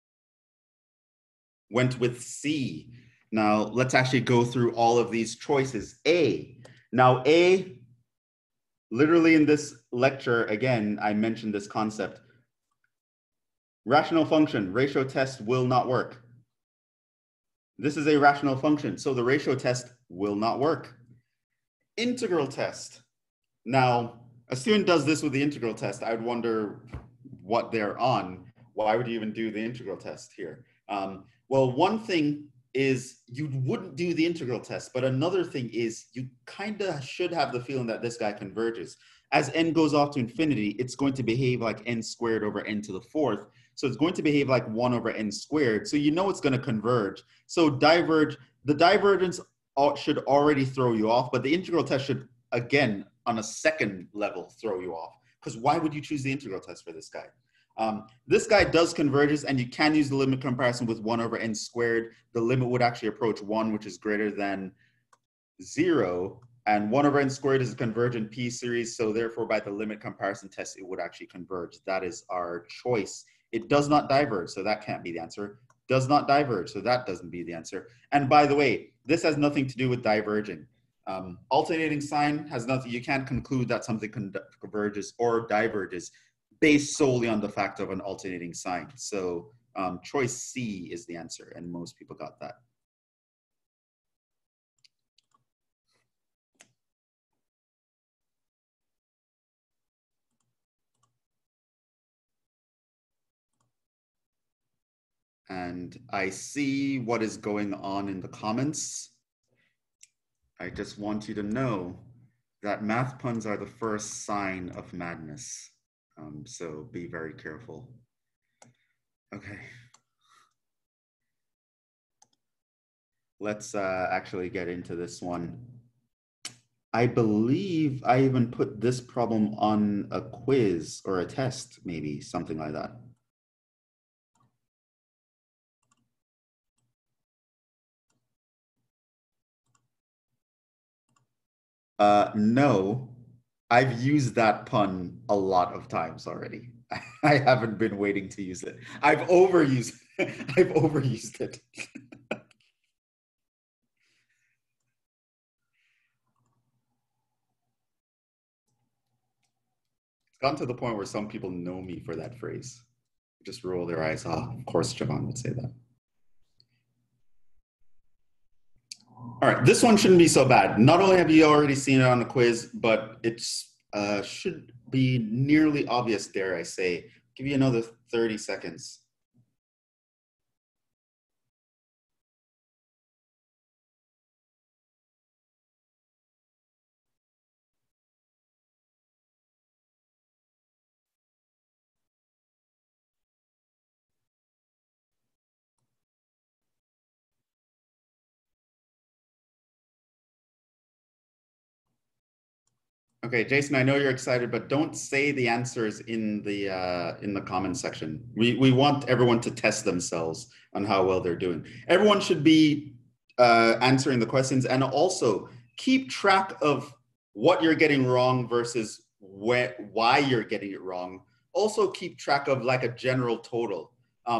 went with C. Now, let's actually go through all of these choices. A. Now, A, literally in this lecture, again, I mentioned this concept. Rational function, ratio test will not work. This is a rational function, so the ratio test will not work. Integral test. Now, a student does this with the integral test. I would wonder what they're on. Why would you even do the integral test here? Well, one thing is you wouldn't do the integral test, but another thing is you kind of should have the feeling that this guy converges. As n goes off to infinity, it's going to behave like n squared over n to the 4th. So it's going to behave like 1 over n squared. So you know it's going to converge. So the divergence should already throw you off, but the integral test should, again, on a second level, throw you off. Because why would you choose the integral test for this guy? This guy does converges, and you can use the limit comparison with 1 over n squared. The limit would actually approach 1, which is greater than 0. And 1 over n squared is a convergent P series. So therefore, by the limit comparison test, it would actually converge. That is our choice. It does not diverge, so that can't be the answer. Does not diverge, so that doesn't be the answer. And by the way, this has nothing to do with diverging. Alternating sign has nothing. You can't conclude that something converges or diverges. based solely on the fact of an alternating sign. So choice C is the answer, and most people got that. And I see what is going on in the comments. I just want you to know that math puns are the first sign of madness. So be very careful. Okay. Let's actually get into this one. I believe I even put this problem on a quiz or a test, maybe something like that. No, I've used that pun a lot of times already. I haven't been waiting to use it. I've overused I've overused it. It's gotten to the point where some people know me for that phrase. Just roll their eyes. Ah, of course Jhevon would say that. All right, this one shouldn't be so bad. Not only have you already seen it on the quiz, but it should be nearly obvious, dare I say. Give you another 30 seconds. Okay, Jason, I know you're excited, but don't say the answers in the comment section. We want everyone to test themselves on how well they're doing. Everyone should be answering the questions, and also keep track of what you're getting wrong versus why you're getting it wrong. Also keep track of like a general total.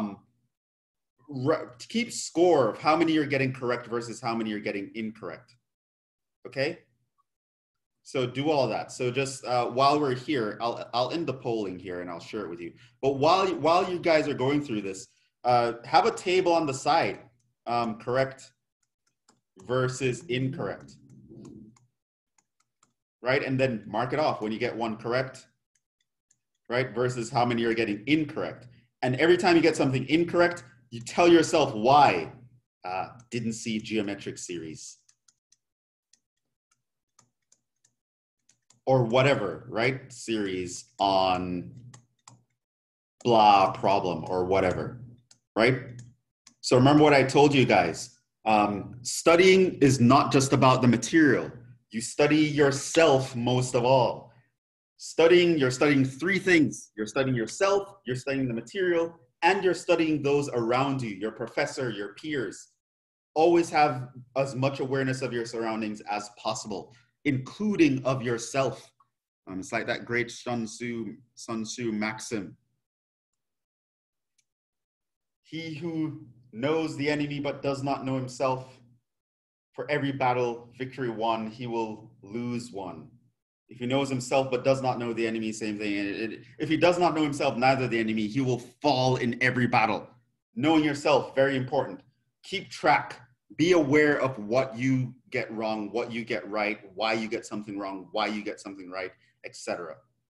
Keep score of how many you're getting correct versus how many you're getting incorrect. Okay? So do all that. So just while we're here, I'll end the polling here and I'll share it with you. But while you guys are going through this, have a table on the side, correct versus incorrect, right? And then mark it off when you get one correct, right? Versus how many you're getting incorrect. And every time you get something incorrect, you tell yourself why. Didn't see geometric series. Or whatever, right? Series on blah problem or whatever, right? So remember what I told you guys. Studying is not just about the material. You study yourself most of all. You're studying three things. You're studying yourself, you're studying the material, and you're studying those around you, your professor, your peers. Always have as much awareness of your surroundings as possible, including of yourself. It's like that great Sun Tzu maxim. He who knows the enemy but does not know himself, for every battle, victory won, he will lose one. If he knows himself but does not know the enemy, same thing. If he does not know himself, neither the enemy, he will fall in every battle. Knowing yourself, very important. Keep track. Be aware of what you get wrong, what you get right, why you get something wrong, why you get something right, etc.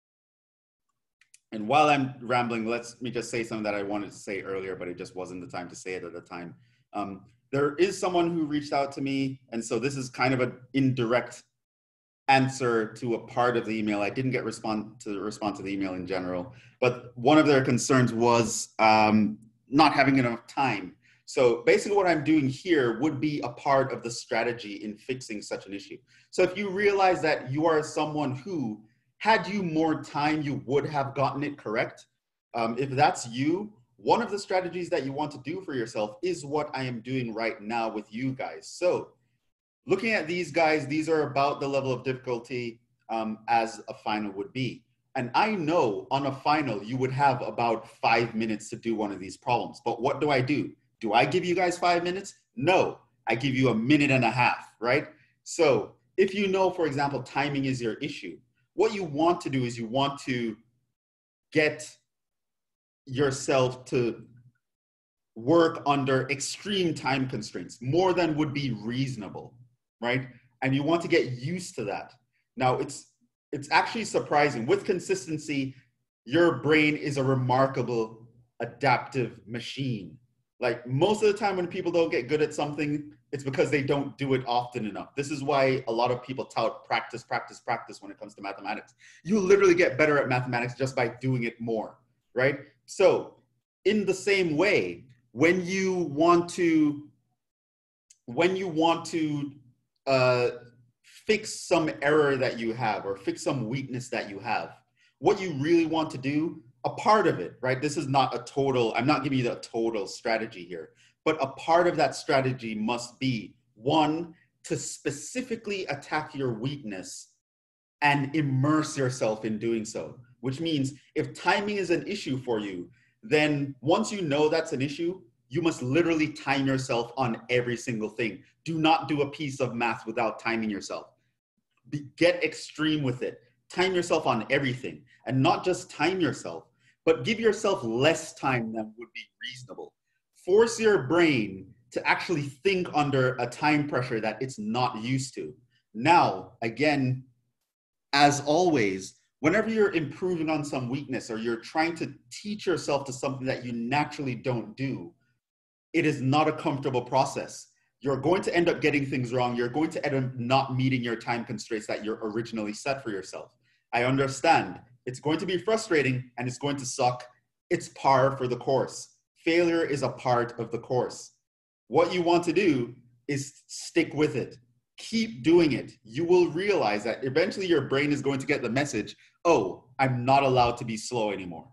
And while I'm rambling, let me just say something that I wanted to say earlier, but it just wasn't the time to say it at the time. There is someone who reached out to me, and so this is kind of an indirect answer to a part of the email. I didn't get respond to the email in general, but one of their concerns was not having enough time. So basically what I'm doing here would be a part of the strategy in fixing such an issue. So if you realize that you are someone who, had you more time, you would have gotten it correct. If that's you, one of the strategies that you want to do for yourself is what I am doing right now with you guys. So looking at these guys, these are about the level of difficulty as a final would be. And I know on a final, you would have about 5 minutes to do one of these problems. But what do? Do I give you guys 5 minutes? No, I give you 1.5 minutes, right? So if you know, for example, timing is your issue, what you want to do is you want to get yourself to work under extreme time constraints, more than would be reasonable, right? And you want to get used to that. Now, it's actually surprising. With consistency, your brain is a remarkable adaptive machine. Like most of the time when people don't get good at something, it's because they don't do it often enough. This is why a lot of people tout practice, practice, practice when it comes to mathematics. You literally get better at mathematics just by doing it more, right? So in the same way, when you want to fix some error that you have or fix some weakness that you have, what you really want to do, a part of it, right? This is not a total, I'm not giving you the total strategy here, but a part of that strategy must be, one, to specifically attack your weakness and immerse yourself in doing so, which means if timing is an issue for you, then once you know that's an issue, you must literally time yourself on every single thing. Do not do a piece of math without timing yourself. Get extreme with it. Time yourself on everything, and not just time yourself, but give yourself less time than would be reasonable. Force your brain to actually think under a time pressure that it's not used to. Now, again, as always, whenever you're improving on some weakness or you're trying to teach yourself to something that you naturally don't do, it is not a comfortable process. You're going to end up getting things wrong. You're going to end up not meeting your time constraints that you're originally set for yourself. I understand. It's going to be frustrating and it's going to suck. It's par for the course. Failure is a part of the course. What you want to do is stick with it. Keep doing it. You will realize that eventually your brain is going to get the message, oh, I'm not allowed to be slow anymore.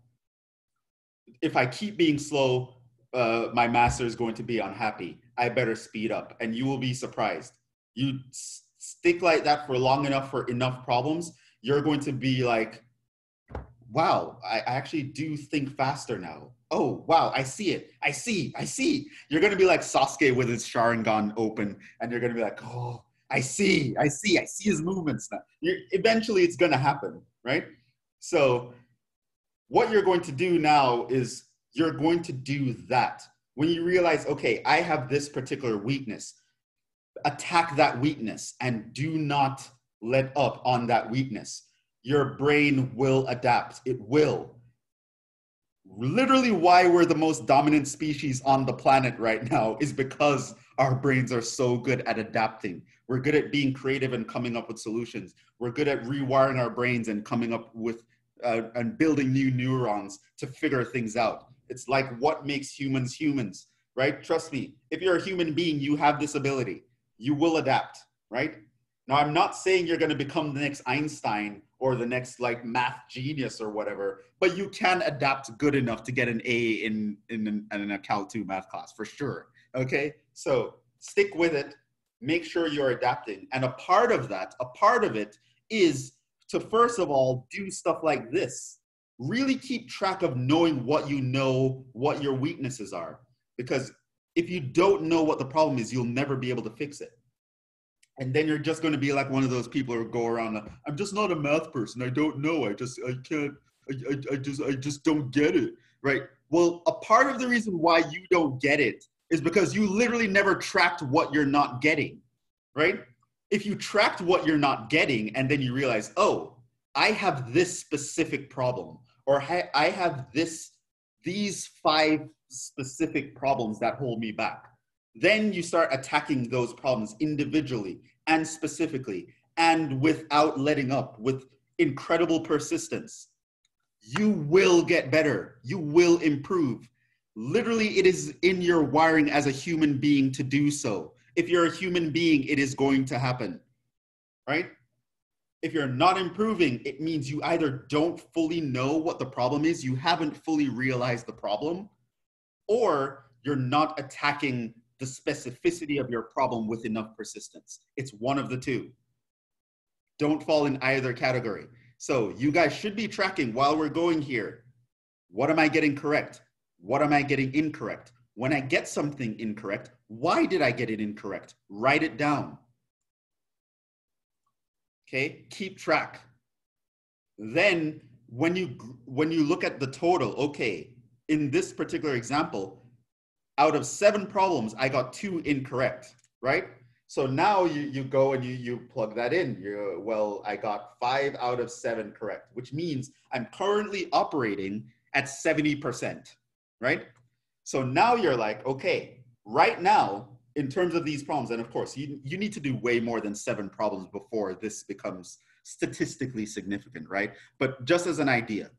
If I keep being slow, my master is going to be unhappy. I better speed up. And you will be surprised. You stick like that for long enough for enough problems, you're going to be like, wow, I actually do think faster now. Oh, wow, I see it. I see. You're going to be like Sasuke with his Sharingan open, and you're going to be like, oh, I see his movements now. Eventually, it's going to happen, right? So what you're going to do now is you're going to do that. When you realize, okay, I have this particular weakness, attack that weakness and do not let up on that weakness. Your brain will adapt. It will. Literally why we're the most dominant species on the planet right now is because our brains are so good at adapting. We're good at being creative and coming up with solutions. We're good at rewiring our brains and coming up with and building new neurons to figure things out. It's like what makes humans humans, right? Trust me, if you're a human being, you have this ability. You will adapt, right? Now, I'm not saying you're going to become the next Einstein or the next like math genius or whatever, but you can adapt good enough to get an A in an Cal 2 math class for sure. Okay, so stick with it. Make sure you're adapting. And a part of it is to first of all, do stuff like this. Really keep track of knowing what you know, what your weaknesses are. Because if you don't know what the problem is, you'll never be able to fix it. And then you're just going to be like one of those people who go around, I'm just not a math person. I don't know. I just don't get it. Right. Well, a part of the reason why you don't get it is because you literally never tracked what you're not getting. Right. If you tracked what you're not getting and then you realize, oh, I have this specific problem, or I have these 5 specific problems that hold me back. Then you start attacking those problems individually and specifically and without letting up, with incredible persistence. You will get better. You will improve. Literally, it is in your wiring as a human being to do so. If you're a human being, it is going to happen, right? If you're not improving, it means you either don't fully know what the problem is, you haven't fully realized the problem, or you're not attacking the specificity of your problem with enough persistence. It's one of the two. Don't fall in either category. So you guys should be tracking while we're going here. What am I getting correct? What am I getting incorrect? When I get something incorrect, why did I get it incorrect? Write it down. Okay, keep track. Then when you look at the total, okay, in this particular example, out of 7 problems, I got 2 incorrect, right? So now you go and you plug that in. Well, I got 5 out of 7 correct, which means I'm currently operating at 70%, right? So now you're like, okay, right now, in terms of these problems, and of course, you need to do way more than 7 problems before this becomes statistically significant, right? But just as an idea,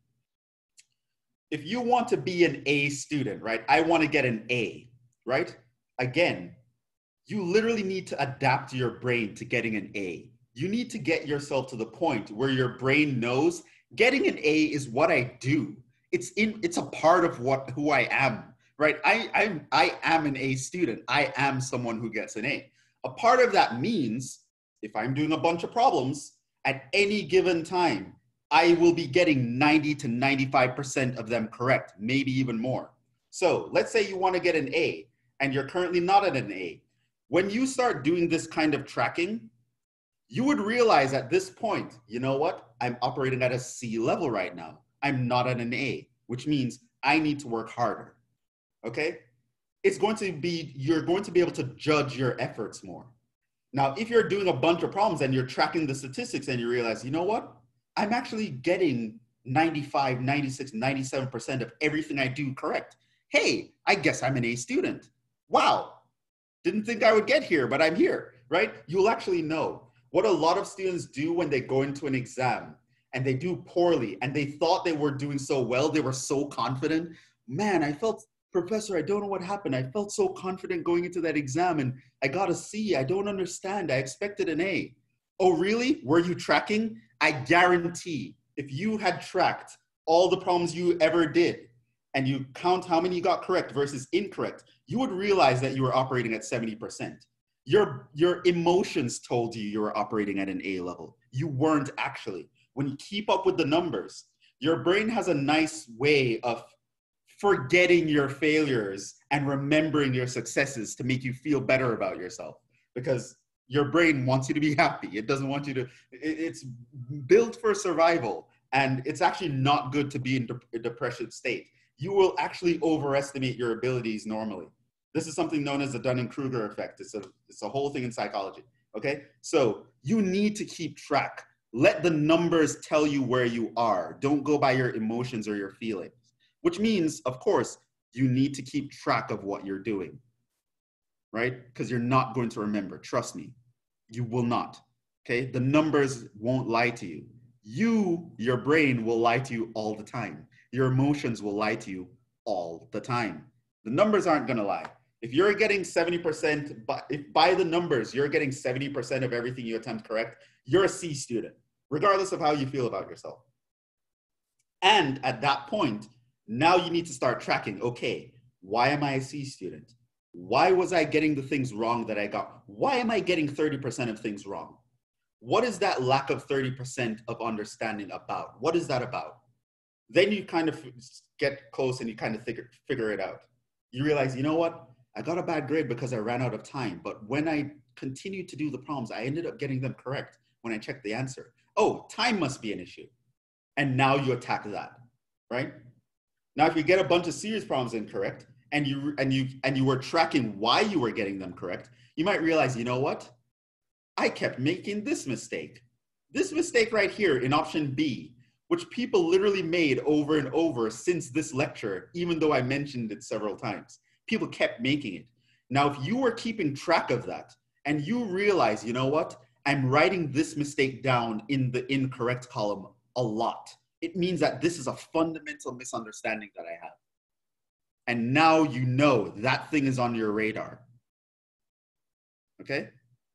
if you want to be an A student, right? I want to get an A, right? Again, you literally need to adapt your brain to getting an A. You need to get yourself to the point where your brain knows getting an A is what I do. It's a part of who I am, right? I am an A student. I am someone who gets an A. A part of that means if I'm doing a bunch of problems at any given time, I will be getting 90 to 95% of them correct, maybe even more. So let's say you want to get an A and you're currently not at an A. When you start doing this kind of tracking, you would realize at this point, you know what? I'm operating at a C level right now. I'm not at an A, which means I need to work harder. Okay? You're going to be able to judge your efforts more. Now, if you're doing a bunch of problems and you're tracking the statistics and you realize, you know what? I'm actually getting 95, 96, 97% of everything I do correct. Hey, I guess I'm an A student. Wow, didn't think I would get here, but I'm here, right? You'll actually know. What a lot of students do when they go into an exam and they do poorly and they thought they were doing so well, they were so confident. Man, I felt, professor, I don't know what happened. I felt so confident going into that exam and I got a C. I don't understand. I expected an A. Oh, really? Were you tracking? I guarantee if you had tracked all the problems you ever did and you count how many you got correct versus incorrect, you would realize that you were operating at 70%. Your emotions told you were operating at an A level. You weren't actually. When you keep up with the numbers, your brain has a nice way of forgetting your failures and remembering your successes to make you feel better about yourself, because your brain wants you to be happy. It doesn't want you to, it's built for survival, and it's actually not good to be in a depressive state. You will actually overestimate your abilities normally. This is something known as the Dunning-Kruger effect. It's a whole thing in psychology, okay? So you need to keep track. Let the numbers tell you where you are. Don't go by your emotions or your feelings, which means, of course, you need to keep track of what you're doing, right? Because you're not going to remember. Trust me, you will not, okay? The numbers won't lie to you. Your brain will lie to you all the time. Your emotions will lie to you all the time. The numbers aren't gonna lie. If you're getting 70%, but if by the numbers, you're getting 70% of everything you attempt correct, you're a C student, regardless of how you feel about yourself. And at that point, now you need to start tracking, okay, why am I a C student? Why was I getting the things wrong that I got? Why am I getting 30% of things wrong? What is that lack of 30% of understanding about? What is that about? Then you kind of get close and you kind of figure it out. You realize, you know what? I got a bad grade because I ran out of time. But when I continued to do the problems, I ended up getting them correct when I checked the answer. Oh, time must be an issue. And now you attack that, right? Now, if you get a bunch of serious problems incorrect and you were tracking why you were getting them correct, you might realize, you know what? I kept making this mistake. This mistake right here in option B, which people literally made over and over since this lecture, even though I mentioned it several times. People kept making it. Now, if you were keeping track of that and you realize, you know what? I'm writing this mistake down in the incorrect column a lot. It means that this is a fundamental misunderstanding that I have. And now you know that thing is on your radar. Okay?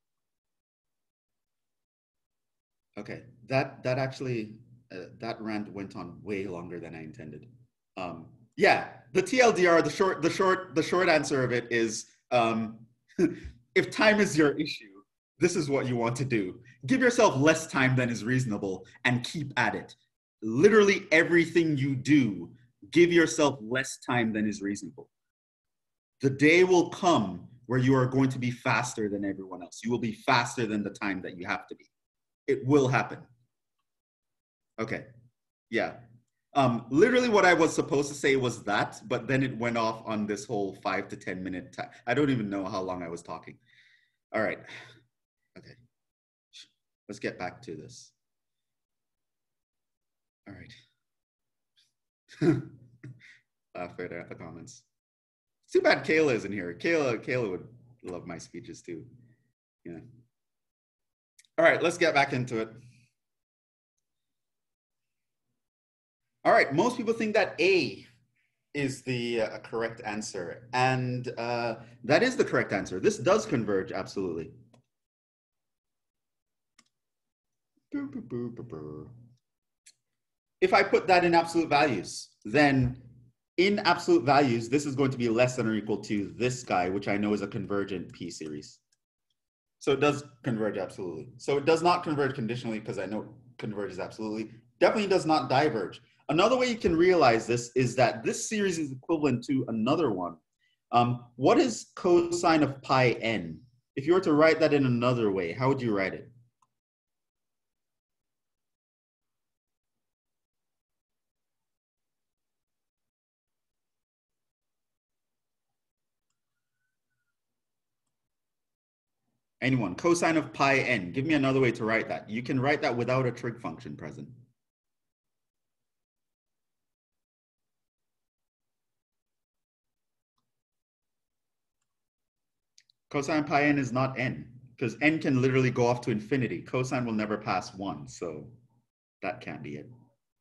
Okay, that actually, that rant went on way longer than I intended. Yeah, the TLDR, the short answer of it is, if time is your issue, this is what you want to do. Give yourself less time than is reasonable and keep at it. Literally everything you do, give yourself less time than is reasonable. The day will come where you are going to be faster than everyone else. You will be faster than the time that you have to be. It will happen. Okay. Yeah. Literally what I was supposed to say was that, but then it went off on this whole 5 to 10 minute. I don't even know how long I was talking. All right. Okay. Let's get back to this. All right. Laugh right at the comments. It's too bad Kayla isn't here. Kayla would love my speeches too. Yeah. All right, let's get back into it. All right, most people think that A is the correct answer, and that is the correct answer. This does converge, absolutely. If I put that in absolute values, then in absolute values, this is going to be less than or equal to this guy, which I know is a convergent P series. So it does converge absolutely. So it does not converge conditionally because I know it converges absolutely. Definitely does not diverge. Another way you can realize this is that this series is equivalent to another one. What is cosine of pi n? If you were to write that in another way, how would you write it? Anyone, cosine of pi n. Give me another way to write that. You can write that without a trig function present. Cosine pi n is not n, because n can literally go off to infinity. Cosine will never pass 1, so that can't be it.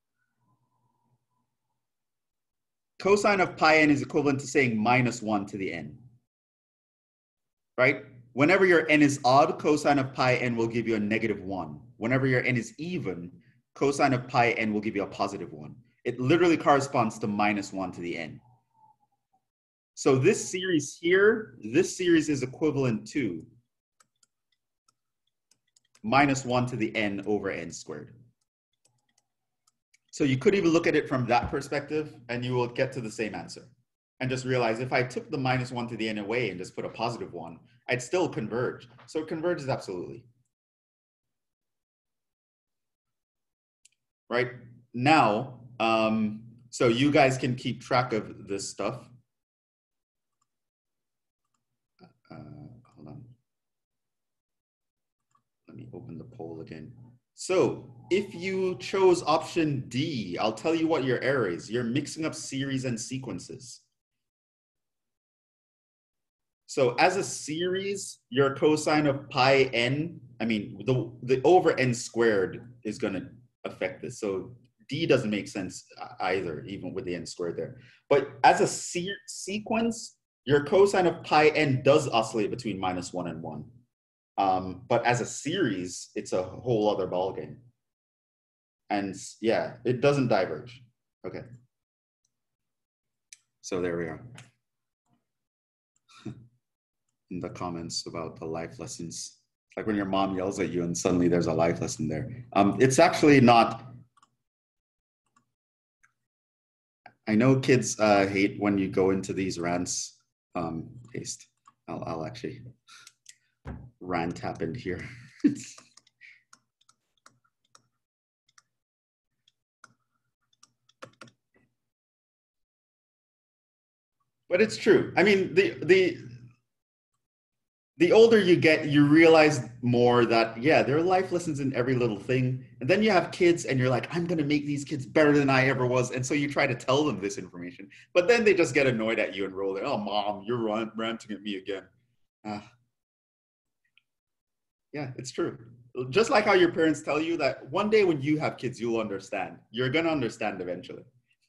Cosine of pi n is equivalent to saying minus 1 to the n, right? Whenever your n is odd, cosine of pi n will give you a negative 1. Whenever your n is even, cosine of pi n will give you a positive 1. It literally corresponds to minus 1 to the n. So this series here, this series is equivalent to minus 1 to the n over n squared. So you could even look at it from that perspective and you will get to the same answer. And just realize if I took the minus 1 to the n away and just put a positive 1, I'd still converge. So it converges absolutely. Right? Now, so you guys can keep track of this stuff. Hold on. Let me open the poll again. So if you chose option D, I'll tell you what your error is. You're mixing up series and sequences. So as a series, your cosine of pi n, I mean, the over n squared is going to affect this. So D doesn't make sense either, even with the n squared there. But as a sequence, your cosine of pi n does oscillate between minus 1 and 1. But as a series, it's a whole other ballgame. And yeah, it doesn't diverge. Okay. So there we are. In the comments about the life lessons. It's like when your mom yells at you and suddenly there's a life lesson there. It's actually not. I know kids hate when you go into these rants. Paste. I'll actually rant happened here. But it's true. I mean, the older you get, you realize more that, yeah, there are life lessons in every little thing. And then you have kids and you're like, I'm going to make these kids better than I ever was. And so you try to tell them this information, but then they just get annoyed at you and roll it. Oh, mom, you're ranting at me again. Yeah, it's true. Just like how your parents tell you that one day when you have kids, you'll understand. You're going to understand eventually.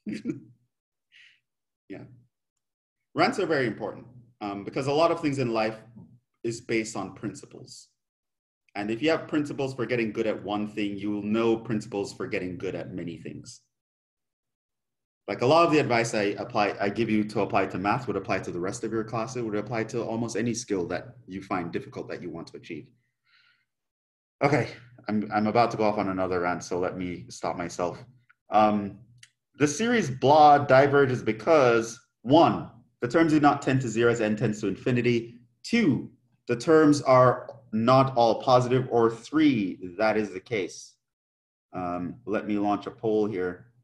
Yeah. Rants are very important because a lot of things in life is based on principles. And if you have principles for getting good at one thing, you will know principles for getting good at many things. Like a lot of the advice I give you to apply to math would apply to the rest of your class. It would apply to almost any skill that you find difficult that you want to achieve. Okay, I'm about to go off on another rant, so let me stop myself. The series blah diverges because 1, the terms do not tend to 0 as n tends to infinity. 2, the terms are not all positive. Or 3, that is the case. Let me launch a poll here.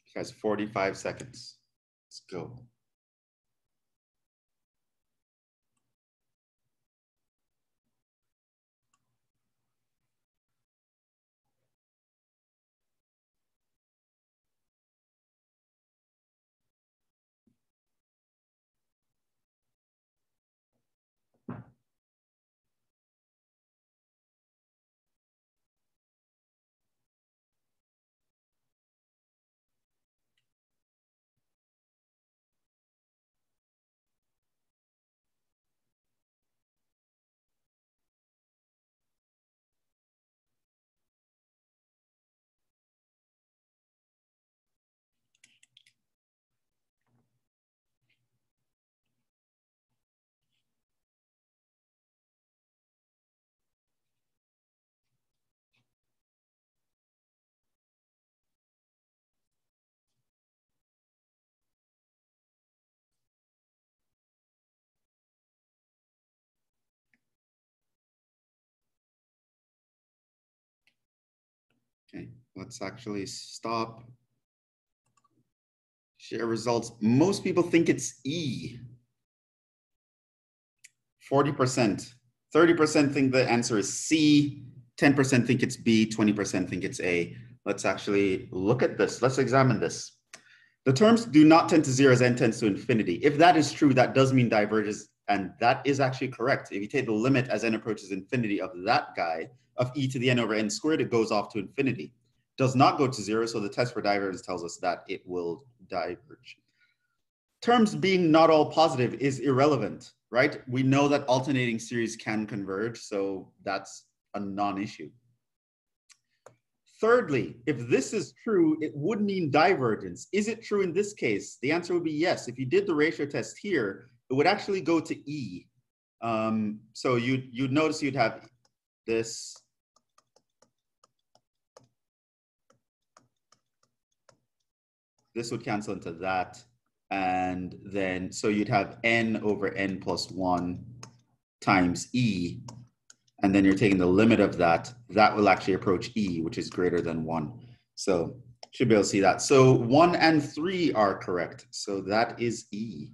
Guys, 45 seconds. Let's go. Okay, let's actually stop. Share results. Most people think it's E. 40%. 30% think the answer is C. 10% think it's B. 20% think it's A. Let's actually look at this. Let's examine this. The terms do not tend to zero as n tends to infinity. If that is true, that does mean diverges, and that is actually correct. If you take the limit as n approaches infinity of that guy, of e to the n over n squared, it goes off to infinity. Does not go to zero, so the test for divergence tells us that it will diverge. Terms being not all positive is irrelevant, right? We know that alternating series can converge, so that's a non-issue. Thirdly, if this is true, it would mean divergence. Is it true in this case? The answer would be yes. If you did the ratio test here, it would actually go to E. So you'd notice you'd have this. This would cancel into that. And then, so you'd have n over n plus 1 times E. And then you're taking the limit of that. That will actually approach E, which is greater than 1. So should be able to see that. So 1 and 3 are correct. So that is E.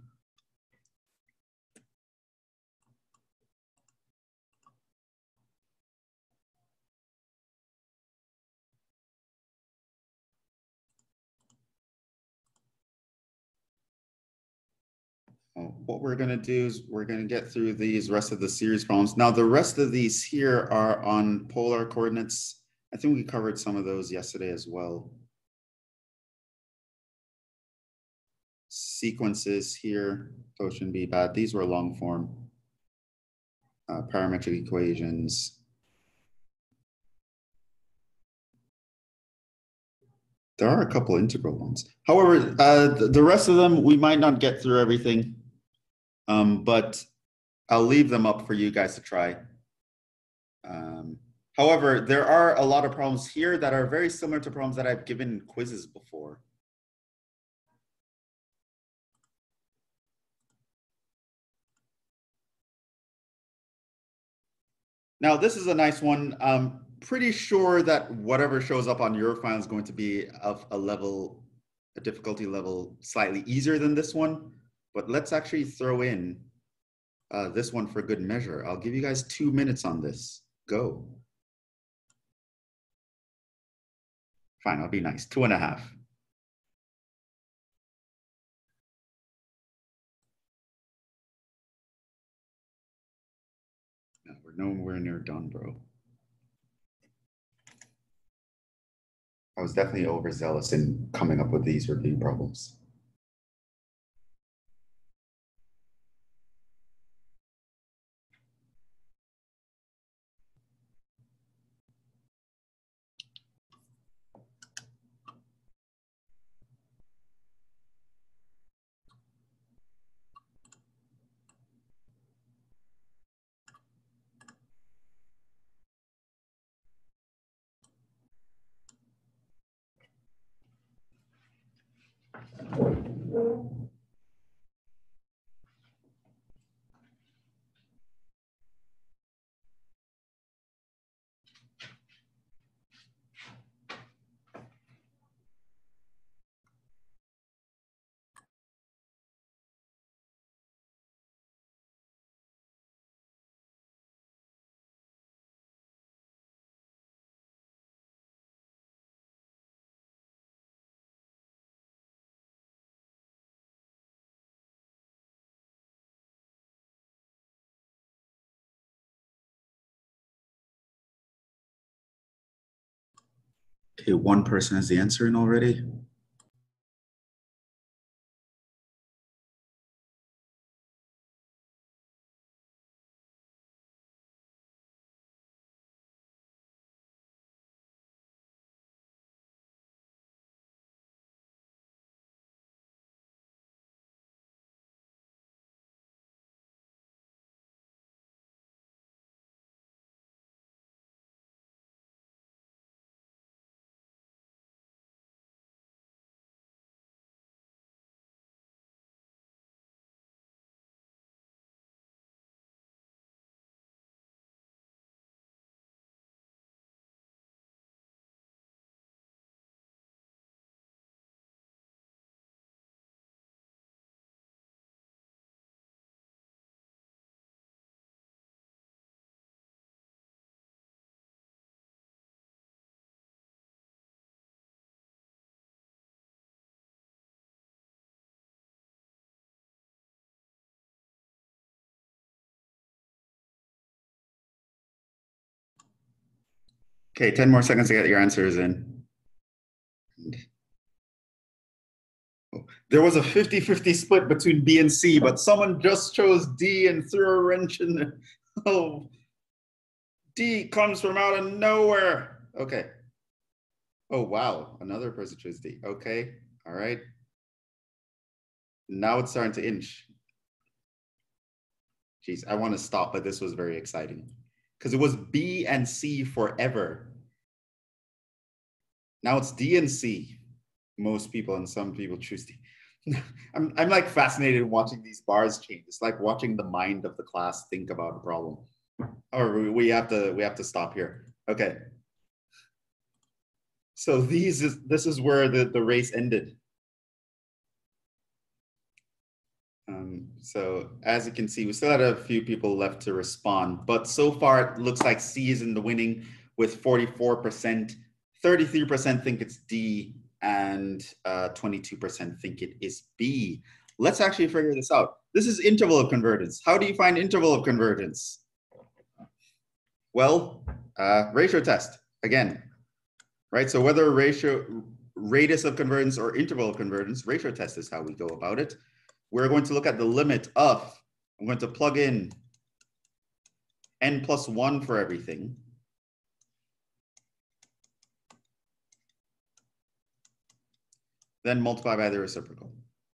What we're going to do is we're going to get through these rest of the series problems. Now, the rest of these here are on polar coordinates. I think we covered some of those yesterday as well. Sequences here, those shouldn't be bad. These were long form. Parametric equations. There are a couple integral ones. However, the rest of them, we might not get through everything, but I'll leave them up for you guys to try. However, there are a lot of problems here that are very similar to problems that I've given quizzes before. Now, this is a nice one. I'm pretty sure that whatever shows up on your file is going to be of a difficulty level slightly easier than this one. But let's actually throw in this one for good measure. I'll give you guys 2 minutes on this. Go. Fine, I'll be nice. 2.5. No, we're nowhere near done, bro. I was definitely overzealous in coming up with these review problems. Okay, one person has the answer in already. Okay, 10 more seconds to get your answers in. There was a 50-50 split between B and C, but someone just chose D and threw a wrench in there. Oh, D comes from out of nowhere. Okay. Oh, wow. Another person chose D. Okay. All right. Now it's starting to inch. Jeez, I want to stop, but this was very exciting because it was B and C forever. Now it's D and C. Most people and some people choose D. I'm like fascinated watching these bars change. It's like watching the mind of the class think about a problem. Or we have to stop here. Okay. So this is where the race ended. So as you can see, we still had a few people left to respond, but so far it looks like C is in the winning with 44%, 33% think it's D, and 22% think it is B. Let's actually figure this out. This is interval of convergence. How do you find interval of convergence? Well, ratio test again, right? So whether radius of convergence or interval of convergence, ratio test is how we go about it. We're going to look at the limit of, I'm going to plug in n plus 1 for everything. Then multiply by the reciprocal.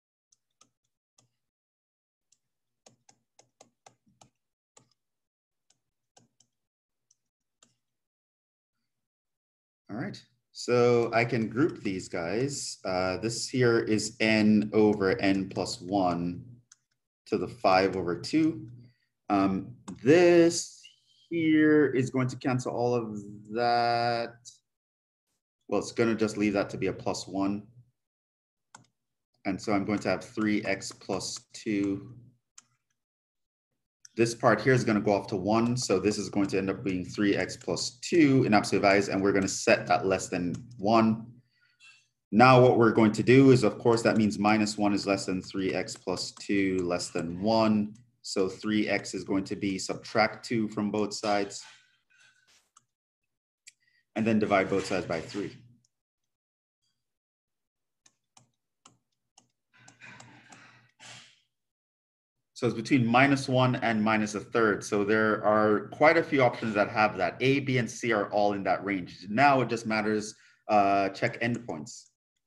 All right, so I can group these guys. This here is n over n plus 1 to the 5 over 2. This here is going to cancel all of that. Well, it's going to just leave that to be a plus 1. And so I'm going to have 3x plus 2. This part here is going to go off to 1. So this is going to end up being 3x plus 2 in absolute values. And we're going to set that less than 1. Now what we're going to do is, of course, that means minus 1 is less than 3x plus 2 less than 1. So 3x is going to be subtract 2 from both sides. And then divide both sides by 3. So it's between minus 1 and minus a third. So there are quite a few options that have that. A, B, and C are all in that range. Now it just matters, check endpoints.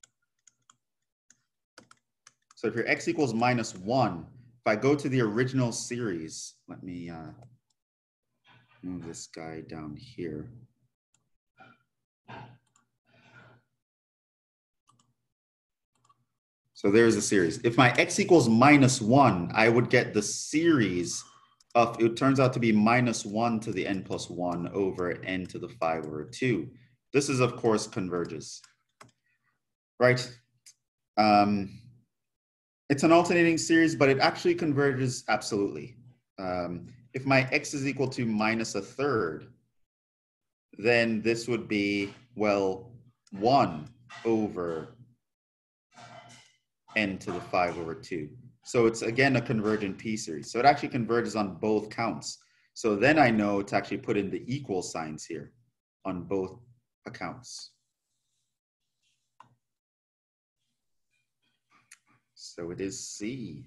So if your x equals minus 1, if I go to the original series, let me move this guy down here. So there's a series. If my x equals minus 1, I would get the series of, it turns out to be minus 1 to the n plus 1 over n to the 5 over 2. This is, of course, converges, right? It's an alternating series, but it actually converges absolutely. If my x is equal to minus a third, then this would be, well, 1 over n to the 5 over 2. So it's, again, a convergent p series. So it actually converges on both counts. So then I know to actually put in the equal signs here on both accounts. So it is C.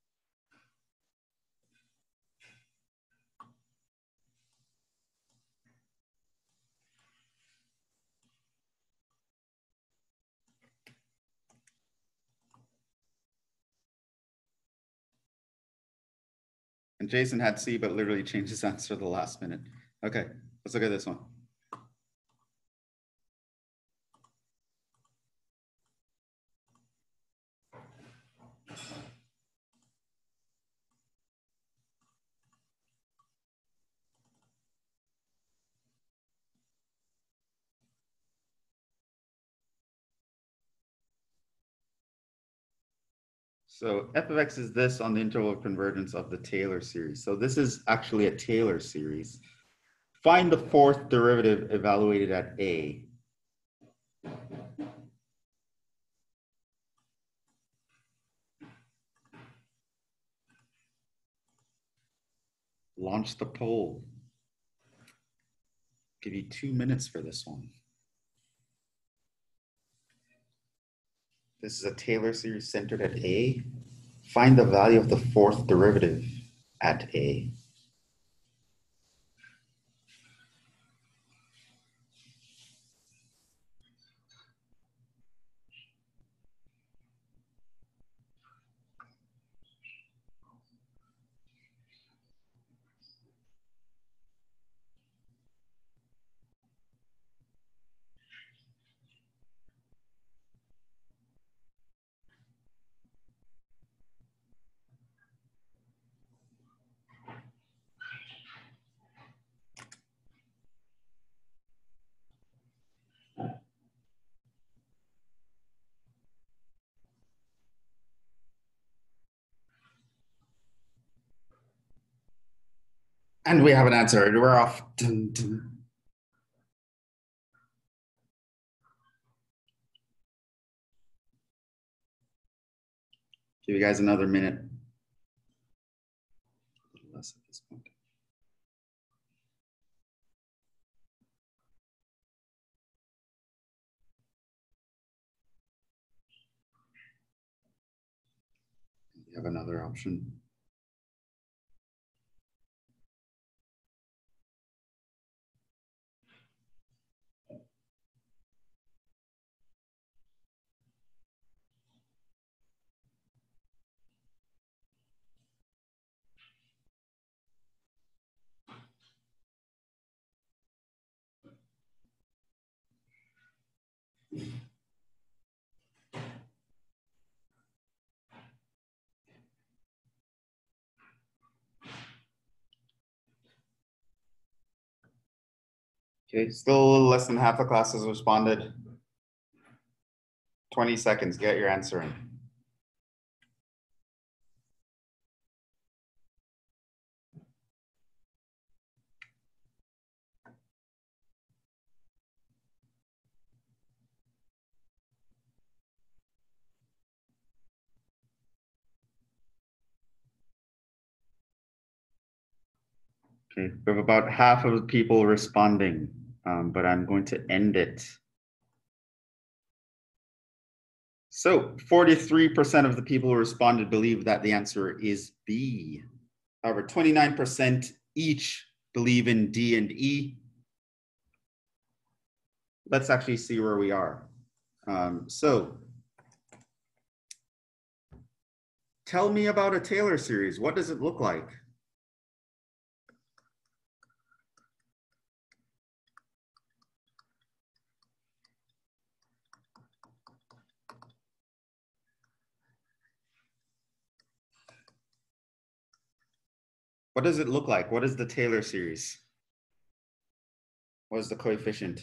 And Jason had C, but literally changed his answer at the last minute. Okay, let's look at this one. So f of x is this on the interval of convergence of the Taylor series. So this is actually a Taylor series. Find the fourth derivative evaluated at A. Launch the poll. Give you 2 minutes for this one. This is a Taylor series centered at A. Find the value of the fourth derivative at A. And we have an answer. We're off. Dun, dun. Give you guys another minute. A little less at this point. You have another option. Okay, still a little less than half the class has responded. 20 seconds, get your answer in. Okay, we have about half of the people responding, but I'm going to end it. So 43% of the people who responded believe that the answer is B. However, 29% each believe in D and E. Let's actually see where we are. So tell me about a Taylor series. What does it look like? What does it look like? What is the Taylor series? What is the coefficient?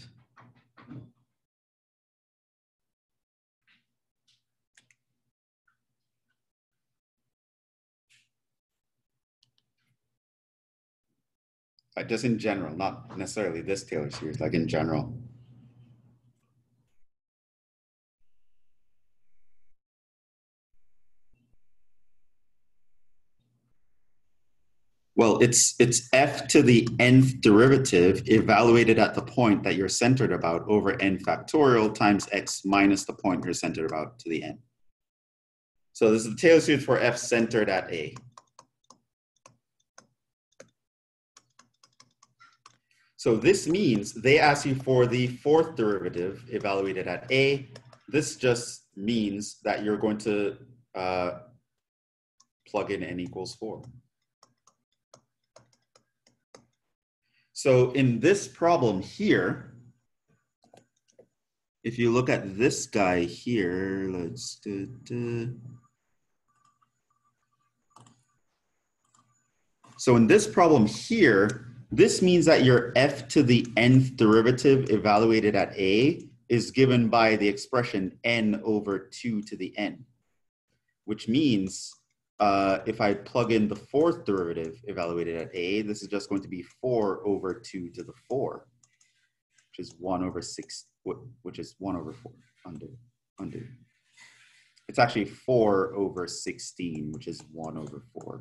Just in general, not necessarily this Taylor series, like in general. Well, it's f to the nth derivative evaluated at the point that you're centered about over n factorial times x minus the point you're centered about to the n. So this is the Taylor series for f centered at A. So this means they ask you for the fourth derivative evaluated at A. This just means that you're going to plug in n equals 4. So in this problem here, if you look at this guy here, let's So in this problem here, this means that your f to the nth derivative evaluated at A is given by the expression n over 2 to the n, which means if I plug in the fourth derivative evaluated at A, this is just going to be 4 over 2 to the 4, which is 1 over 6, which is 1 over 4, undo. It's actually 4 over 16, which is 1 over 4.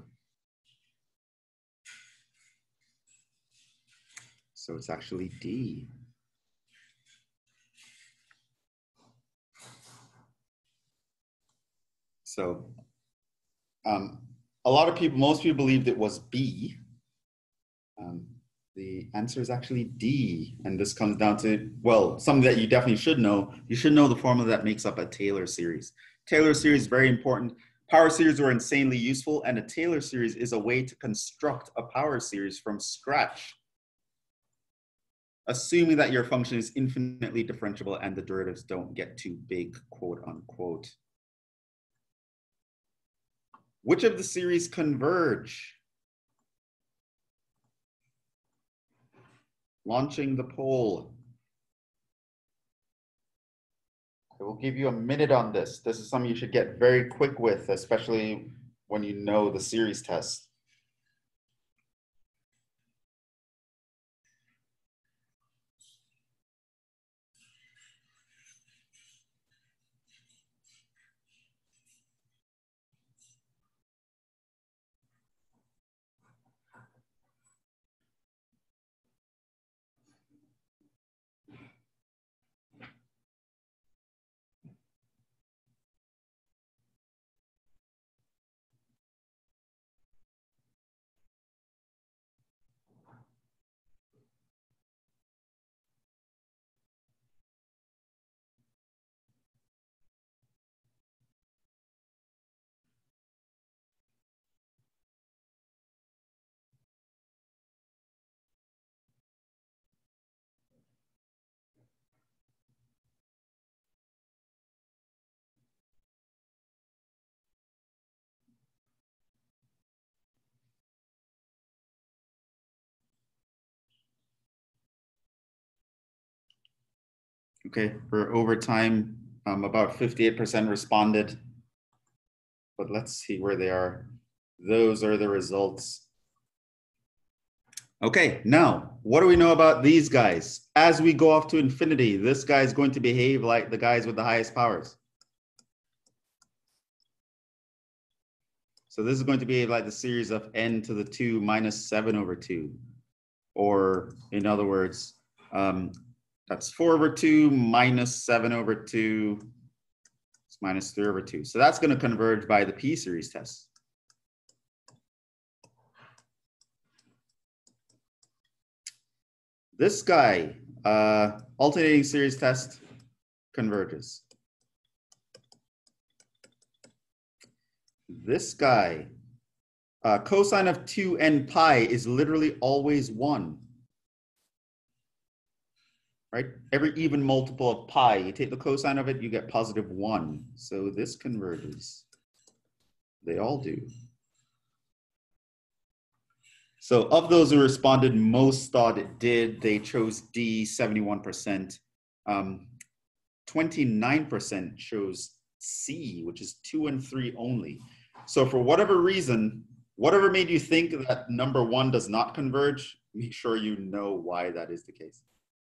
So it's actually D. So a lot of people, most people believed it was B. The answer is actually D. And this comes down to, well, something that you definitely should know. You should know the formula that makes up a Taylor series. Taylor series is very important. Power series are insanely useful, and a Taylor series is a way to construct a power series from scratch, assuming that your function is infinitely differentiable and the derivatives don't get too big, quote unquote. Which of the series converge? Launching the poll. I will give you a minute on this. This is something you should get very quick with, especially when you know the series test. Okay, for overtime, about 58% responded, but let's see where they are. Those are the results. Okay, now, what do we know about these guys? As we go off to infinity, this guy is going to behave like the guys with the highest powers. So this is going to behave like the series of n to the 2 minus 7 over 2. Or in other words, that's 4 over 2 minus 7 over 2. It's minus 3 over 2. So that's going to converge by the P series test. This guy, alternating series test, converges. This guy, cosine of 2n pi is literally always 1. Right? Every even multiple of pi, you take the cosine of it, you get positive 1. So this converges. They all do. So of those who responded, most thought it did. They chose D, 71%. 29% chose C, which is 2 and 3 only. So for whatever reason, whatever made you think that number 1 does not converge, make sure you know why that is the case.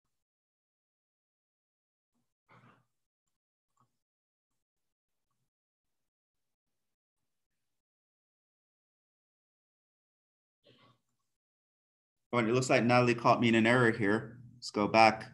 Oh, and it looks like Natalie caught me in an error here. Let's go back.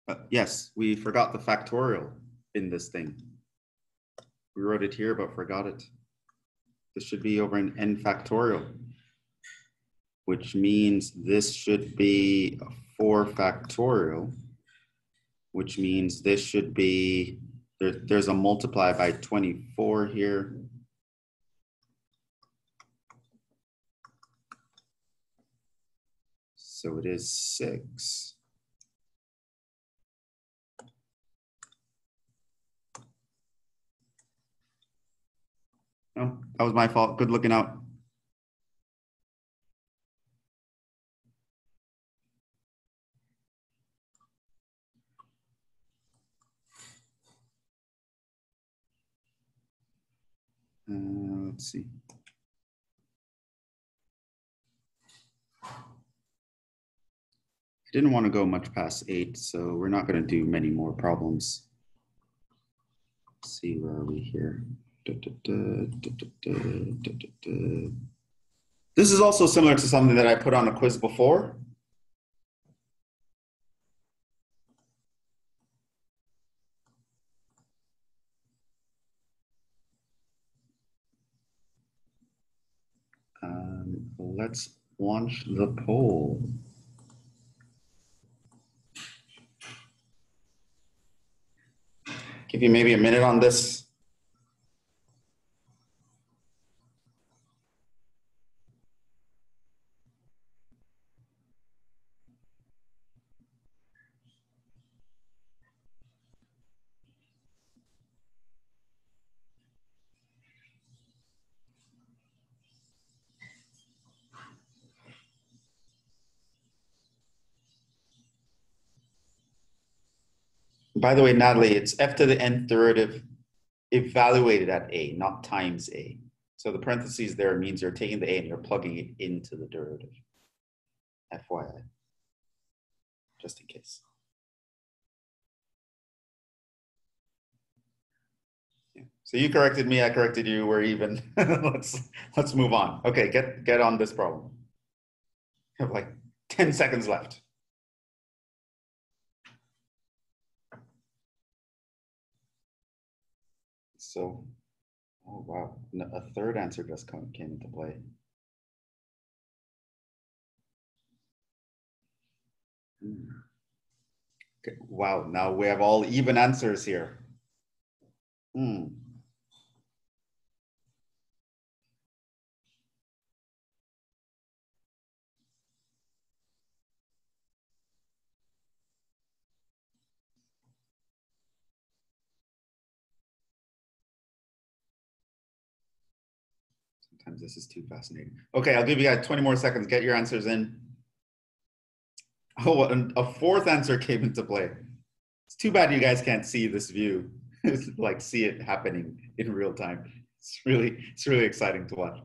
Yes, we forgot the factorial in this thing. We wrote it here, but forgot it. This should be over in n factorial, which means this should be 4 factorial, which means this should be, there's a multiply by 24 here. So it is 6. Oh, that was my fault. Good looking out. Let's see. I didn't want to go much past 8, so we're not going to do many more problems. Let's see, where are we here? This is also similar to something that I put on a quiz before. Let's launch the poll. Give you maybe a minute on this. By the way, Natalie, it's f to the nth derivative evaluated at a, not times a. So the parentheses there means you're taking the a and you're plugging it into the derivative. FYI, just in case. Yeah. So you corrected me, I corrected you, we're even. let's move on. Okay, get on this problem. We have like 10 seconds left. So, oh wow, a third answer just came into play. Okay. Wow, now we have all even answers here. Sometimes this is too fascinating. Okay, I'll give you guys 20 more seconds. Get your answers in. Oh, and a fourth answer came into play. It's too bad you guys can't see this view. Like see it happening in real time. It's really exciting to watch.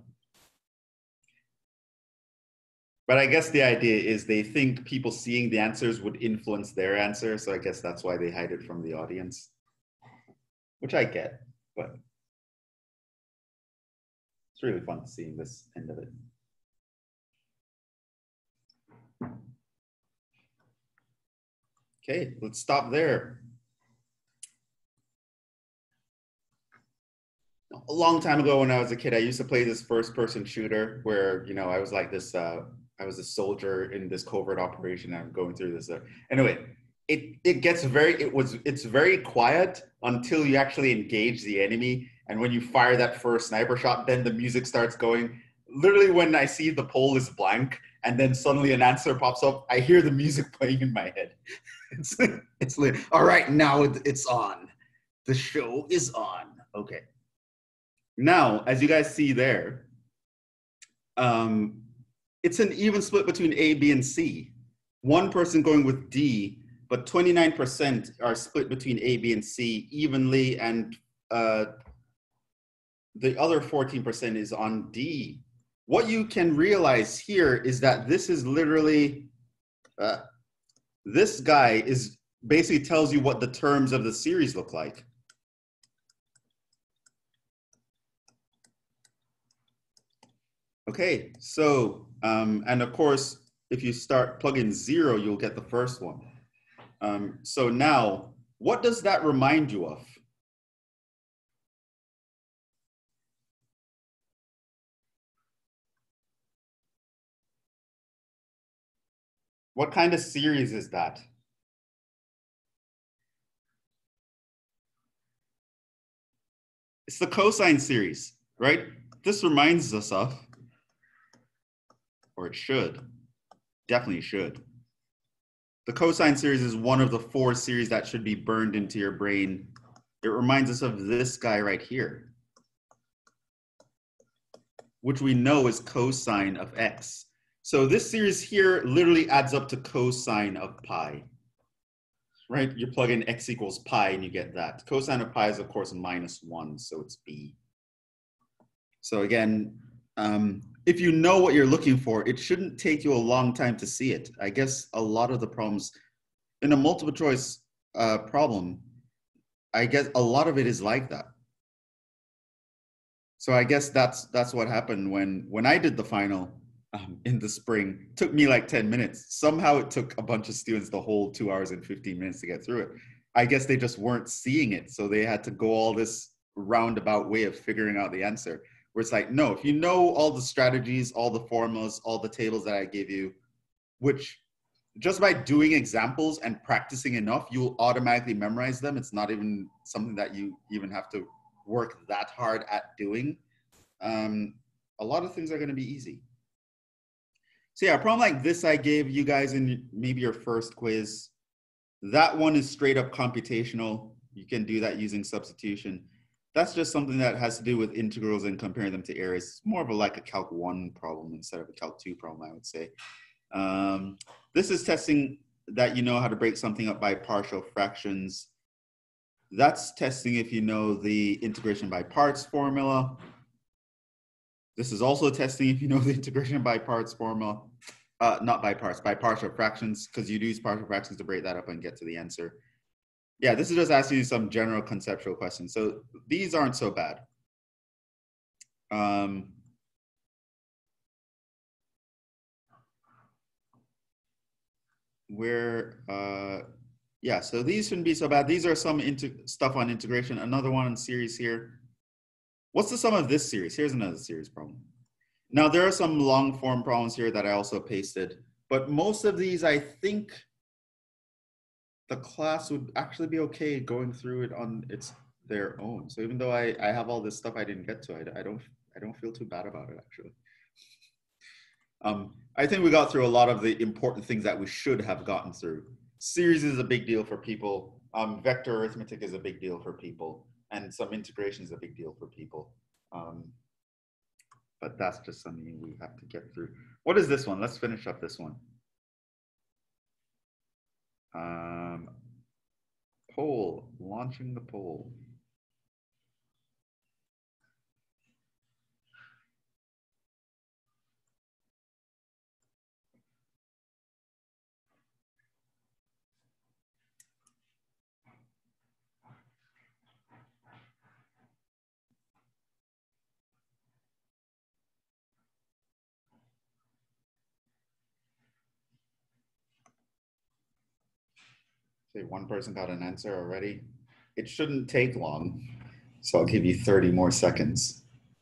But I guess the idea is they think people seeing the answers would influence their answer. So I guess that's why they hide it from the audience, which I get, but it's really fun seeing this end of it. Okay, let's stop there. A long time ago when I was a kid, I used to play this first person shooter where, you know, I was like this, I was a soldier in this covert operation. I'm going through this. Anyway, it gets it's very quiet until you actually engage the enemy. And when you fire that first sniper shot, then the music starts going. Literally when I see the poll is blank and then suddenly an answer pops up, I hear the music playing in my head. It's like, all right, now it's on. The show is on. Okay. Now, as you guys see there, it's an even split between A, B, and C. One person going with D, but 29% are split between A, B, and C evenly, and the other 14% is on D. What you can realize here is that this is literally, this guy is basically tells you what the terms of the series look like. Okay, so, and of course, if you start plugging 0, you'll get the first one. So now, what does that remind you of? What kind of series is that? It's the cosine series, right? This reminds us of, or it should, definitely should. The cosine series is one of the 4 series that should be burned into your brain. It reminds us of this guy right here, which we know is cosine of x. So this series here literally adds up to cosine of pi, right? You plug in x equals pi and you get that. Cosine of pi is of course -1, so it's b. So again, if you know what you're looking for, it shouldn't take you a long time to see it. I guess a lot of the problems in a multiple choice problem, I guess a lot of it is like that. So I guess that's what happened when I did the final in the spring. It took me like 10 minutes. Somehow it took a bunch of students the whole 2 hours and 15 minutes to get through it. I guess they just weren't seeing it. So they had to go all this roundabout way of figuring out the answer. Where it's like, no, if you know all the strategies, all the formulas, all the tables that I gave you, which just by doing examples and practicing enough, you'll automatically memorize them. It's not even something that you even have to work that hard at doing. A lot of things are going to be easy. So yeah, a problem like this I gave you guys in maybe your first quiz. That one is straight up computational. You can do that using substitution. That's just something that has to do with integrals and comparing them to areas. It's more of like a Calc 1 problem instead of a Calc 2 problem, I would say. This is testing that you know how to break something up by partial fractions. That's testing if you know the integration by parts formula. This is also testing if you know the integration by parts formula. Not by parts, by partial fractions, because you use partial fractions to break that up and get to the answer. Yeah, this is just asking you some general conceptual questions. So these aren't so bad. Yeah, so these shouldn't be so bad. These are some stuff on integration. Another one on series here. What's the sum of this series? Here's another series problem. Now there are some long form problems here that I also pasted, but most of these I think the class would actually be okay going through it on their own. So even though I have all this stuff I didn't get to, I don't feel too bad about it actually. I think we got through a lot of the important things that we should have gotten through. Series is a big deal for people. Vector arithmetic is a big deal for people. And some integration is a big deal for people. But that's just something we have to get through. What is this one? Let's finish up this one. Poll, launching the poll. Okay, one person got an answer already. It shouldn't take long, so I'll give you 30 more seconds.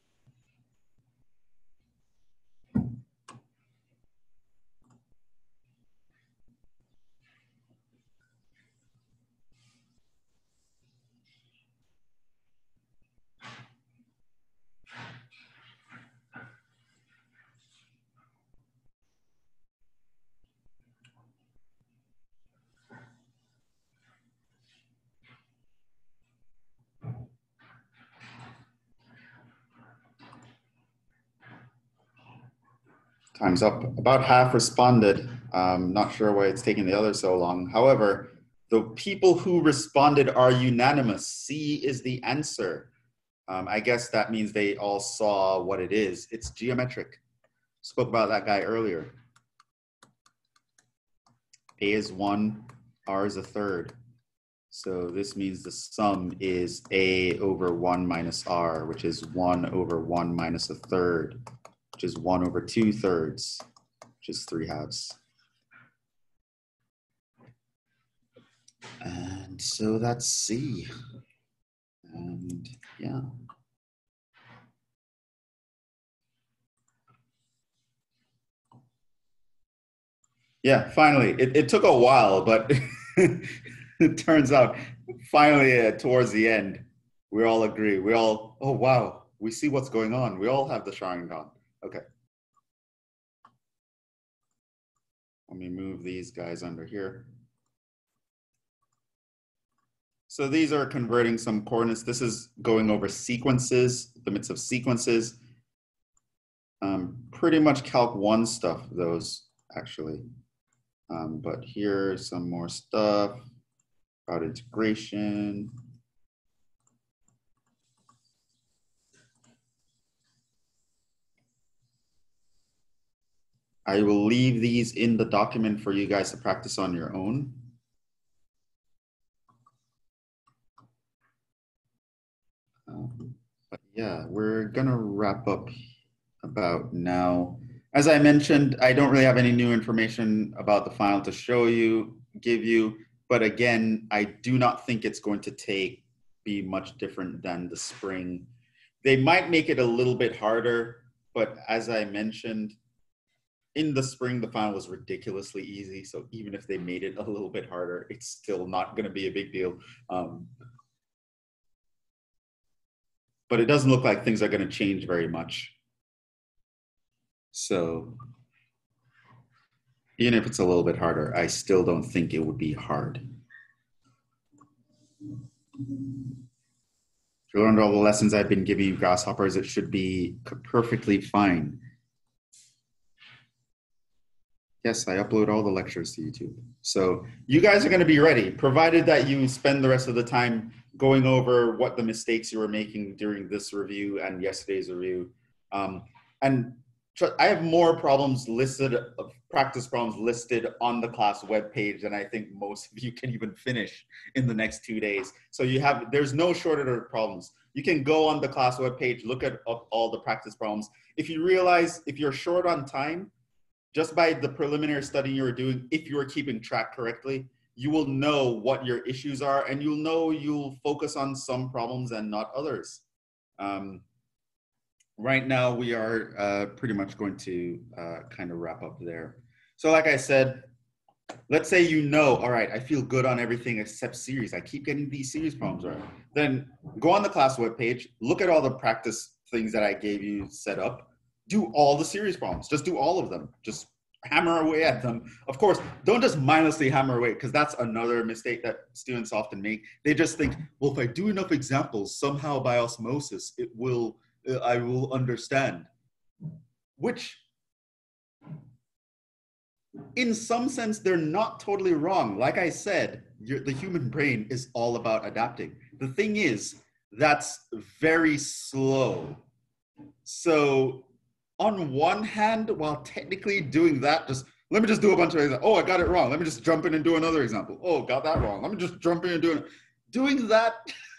Time's up. About half responded. Not sure why it's taking the others so long. However, the people who responded are unanimous. C is the answer. I guess that means they all saw what it is. It's geometric. Spoke about that guy earlier. A is 1, R is a third. So this means the sum is A over 1 minus R, which is 1 over 1 minus a third, which is 1 over 2/3, which is 3/2. so that's C. And yeah. Yeah, finally. It took a while, but it turns out finally towards the end, we all agree. We all, oh wow, we see what's going on. We all have the Sharingan. Okay. Let me move these guys under here. So these are converting some coordinates. This is going over sequences, limits of sequences. Pretty much Calc 1 stuff, those actually. But here's some more stuff about integration. I will leave these in the document for you guys to practice on your own. But yeah, we're gonna wrap up about now. As I mentioned, I don't really have any new information about the final to show you, give you, but again, I do not think it's going to be much different than the spring. They might make it a little bit harder, but as I mentioned, in the spring, the final was ridiculously easy. So even if they made it a little bit harder, it's still not going to be a big deal. But it doesn't look like things are going to change very much. So even if it's a little bit harder, I still don't think it would be hard. If you learned all the lessons I've been giving you, grasshoppers, it should be perfectly fine. Yes, I upload all the lectures to YouTube. So you guys are going to be ready, provided that you spend the rest of the time going over what the mistakes you were making during this review and yesterday's review. And I have more problems listed, practice problems listed on the class webpage than I think most of you can even finish in the next 2 days. So there's no shortage of problems. You can go on the class webpage, look at all the practice problems. If you realize if you're short on time, just by the preliminary study you were doing, if you are keeping track correctly, you will know what your issues are, and you'll focus on some problems and not others. Right now, we are pretty much going to kind of wrap up there. So like I said, let's say all right, I feel good on everything except series. I keep getting these series problems right. Then go on the class webpage, look at all the practice things that I gave you set up, do all the series problems. Just do all of them. Just hammer away at them. Of course, don't just mindlessly hammer away, because that's another mistake that students often make. They just think, well, if I do enough examples, somehow by osmosis, I will understand. Which, in some sense, they're not totally wrong. Like I said, the human brain is all about adapting. The thing is, that's very slow. So on one hand, while technically doing that, let me just do a bunch of examples. Oh, I got it wrong. Let me just jump in and do another example. Oh, got that wrong. Let me just jump in and doing that.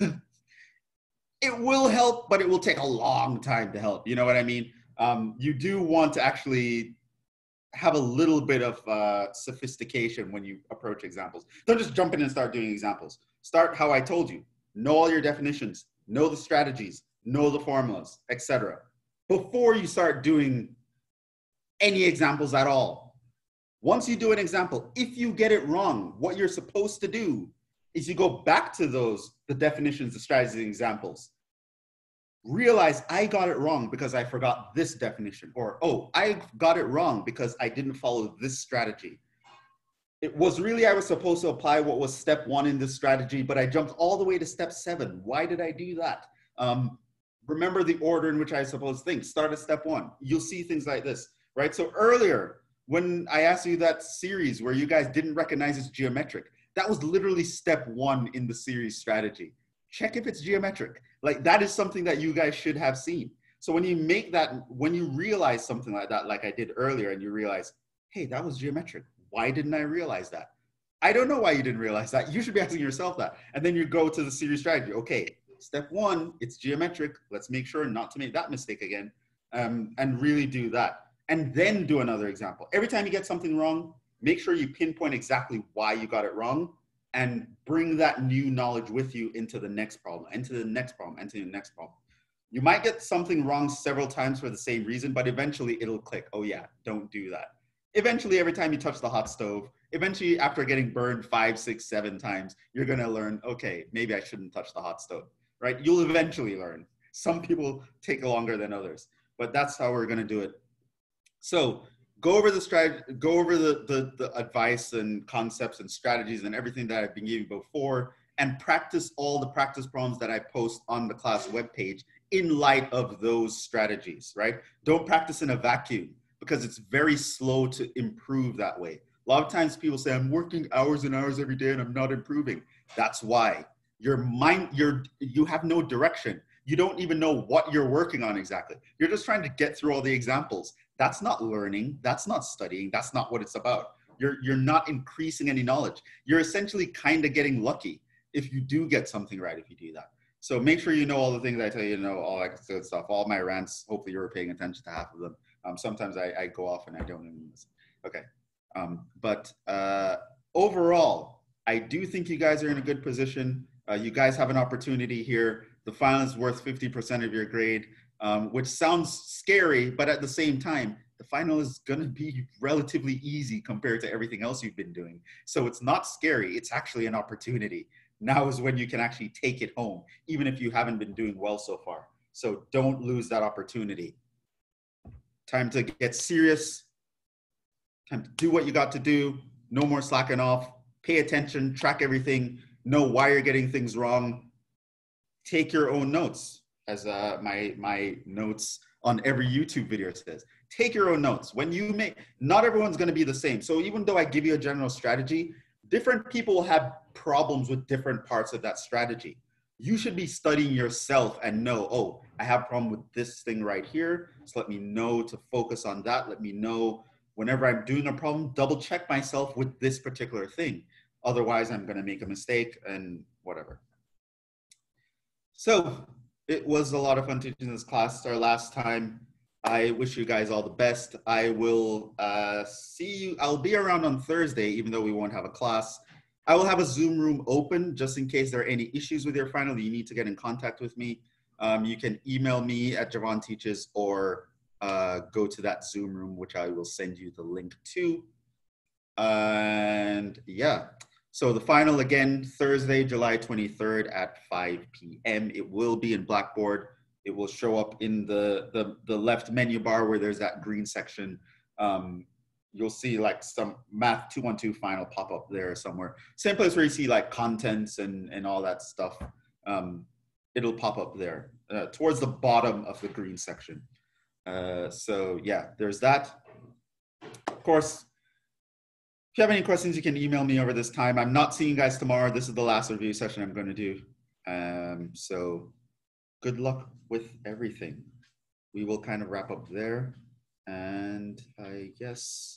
It will help, but it will take a long time to help. You know what I mean? You do want to actually have a little bit of sophistication when you approach examples. Don't just jump in and start doing examples. Start how I told you. Know all your definitions, know the strategies, know the formulas, etc. before you start doing any examples at all. Once you do an example, if you get it wrong, what you're supposed to do is you go back to the definitions, the strategies, and examples. Realize I got it wrong because I forgot this definition, or, oh, I got it wrong because I didn't follow this strategy. It was really, I was supposed to apply what was step 1 in this strategy, but I jumped all the way to step 7. Why did I do that? Remember the order in which I supposed to think. Start at step 1. You'll see things like this, right? So earlier, when I asked you that series where you guys didn't recognize it's geometric, that was literally step 1 in the series strategy. Check if it's geometric. Like, that is something that you guys should have seen. So when you realize something like that, like I did earlier, and you realize, hey, that was geometric. Why didn't I realize that? I don't know why you didn't realize that. You should be asking yourself that. And then you go to the series strategy. Okay, step 1, it's geometric. Let's make sure not to make that mistake again, and really do that. And then do another example. Every time you get something wrong, make sure you pinpoint exactly why you got it wrong, and bring that new knowledge with you into the next problem, into the next problem, into the next problem. You might get something wrong several times for the same reason, but eventually it'll click. Oh yeah, don't do that. Eventually, every time you touch the hot stove, eventually after getting burned 5, 6, 7 times, you're gonna learn, okay, maybe I shouldn't touch the hot stove, right? You'll eventually learn. Some people take longer than others, but that's how we're gonna do it. So go over the strategy, go over the advice and concepts and strategies and everything that I've been giving before, and practice all the practice problems that I post on the class webpage in light of those strategies, right? Don't practice in a vacuum because it's very slow to improve that way. A lot of times people say, I'm working hours and hours every day and I'm not improving. That's why. Your mind, you have no direction. You don't even know what you're working on exactly. You're just trying to get through all the examples. That's not learning. That's not studying. That's not what it's about. You're not increasing any knowledge. You're essentially kind of getting lucky if you do get something right, if you do that. So make sure you know all the things I tell you to know, all that good stuff, all my rants. Hopefully you're paying attention to half of them. Sometimes I go off and I don't even listen. Okay. But overall, I do think you guys are in a good position. You guys have an opportunity here. The final is worth 50% of your grade, which sounds scary, but at the same time, the final is going to be relatively easy compared to everything else you've been doing. So it's not scary. It's actually an opportunity. Now is when you can actually take it home, even if you haven't been doing well so far. So don't lose that opportunity. Time to get serious. Time to do what you got to do. No more slacking off. Pay attention, track everything, know why you're getting things wrong. Take your own notes, as my notes on every YouTube video says. Take your own notes. When you make, not everyone's going to be the same. So even though I give you a general strategy, different people will have problems with different parts of that strategy. You should be studying yourself and know, oh, I have a problem with this thing right here. So let me know to focus on that. Let me know whenever I'm doing a problem, double check myself with this particular thing. Otherwise, I'm going to make a mistake and whatever. So it was a lot of fun teaching this class. It's our last time. I wish you guys all the best. I will see you. I'll be around on Thursday, even though we won't have a class. I will have a Zoom room open just in case there are any issues with your final. You need to get in contact with me. You can email me at Jhevon Teaches or go to that Zoom room, which I will send you the link to. And yeah. So the final again, Thursday, July 23rd at 5 p.m. It will be in Blackboard. It will show up in the left menu bar where there's that green section. You'll see like some Math 212 final pop up there somewhere. Same place where you see like contents and all that stuff. It'll pop up there towards the bottom of the green section. So yeah, there's that. Of course, if you have any questions, you can email me over this time. I'm not seeing you guys tomorrow. This is the last review session I'm going to do. So good luck with everything. We will kind of wrap up there. And I guess,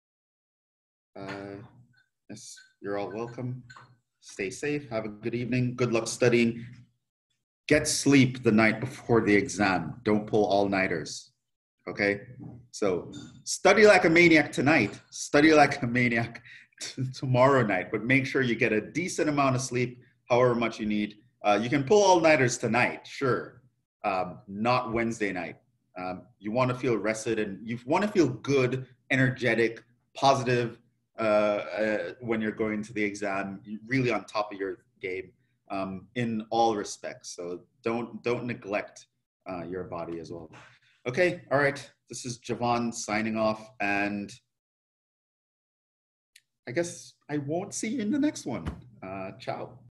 yes, you're all welcome. Stay safe. Have a good evening. Good luck studying. Get sleep the night before the exam. Don't pull all-nighters. Okay, so study like a maniac tonight, study like a maniac tomorrow night, but make sure you get a decent amount of sleep, however much you need. You can pull all-nighters tonight, sure, not Wednesday night. You want to feel rested and you want to feel good, energetic, positive when you're going to the exam, really on top of your game in all respects. So don't neglect your body as well. Okay, all right. This is Jhevon signing off, and I guess I won't see you in the next one. Ciao.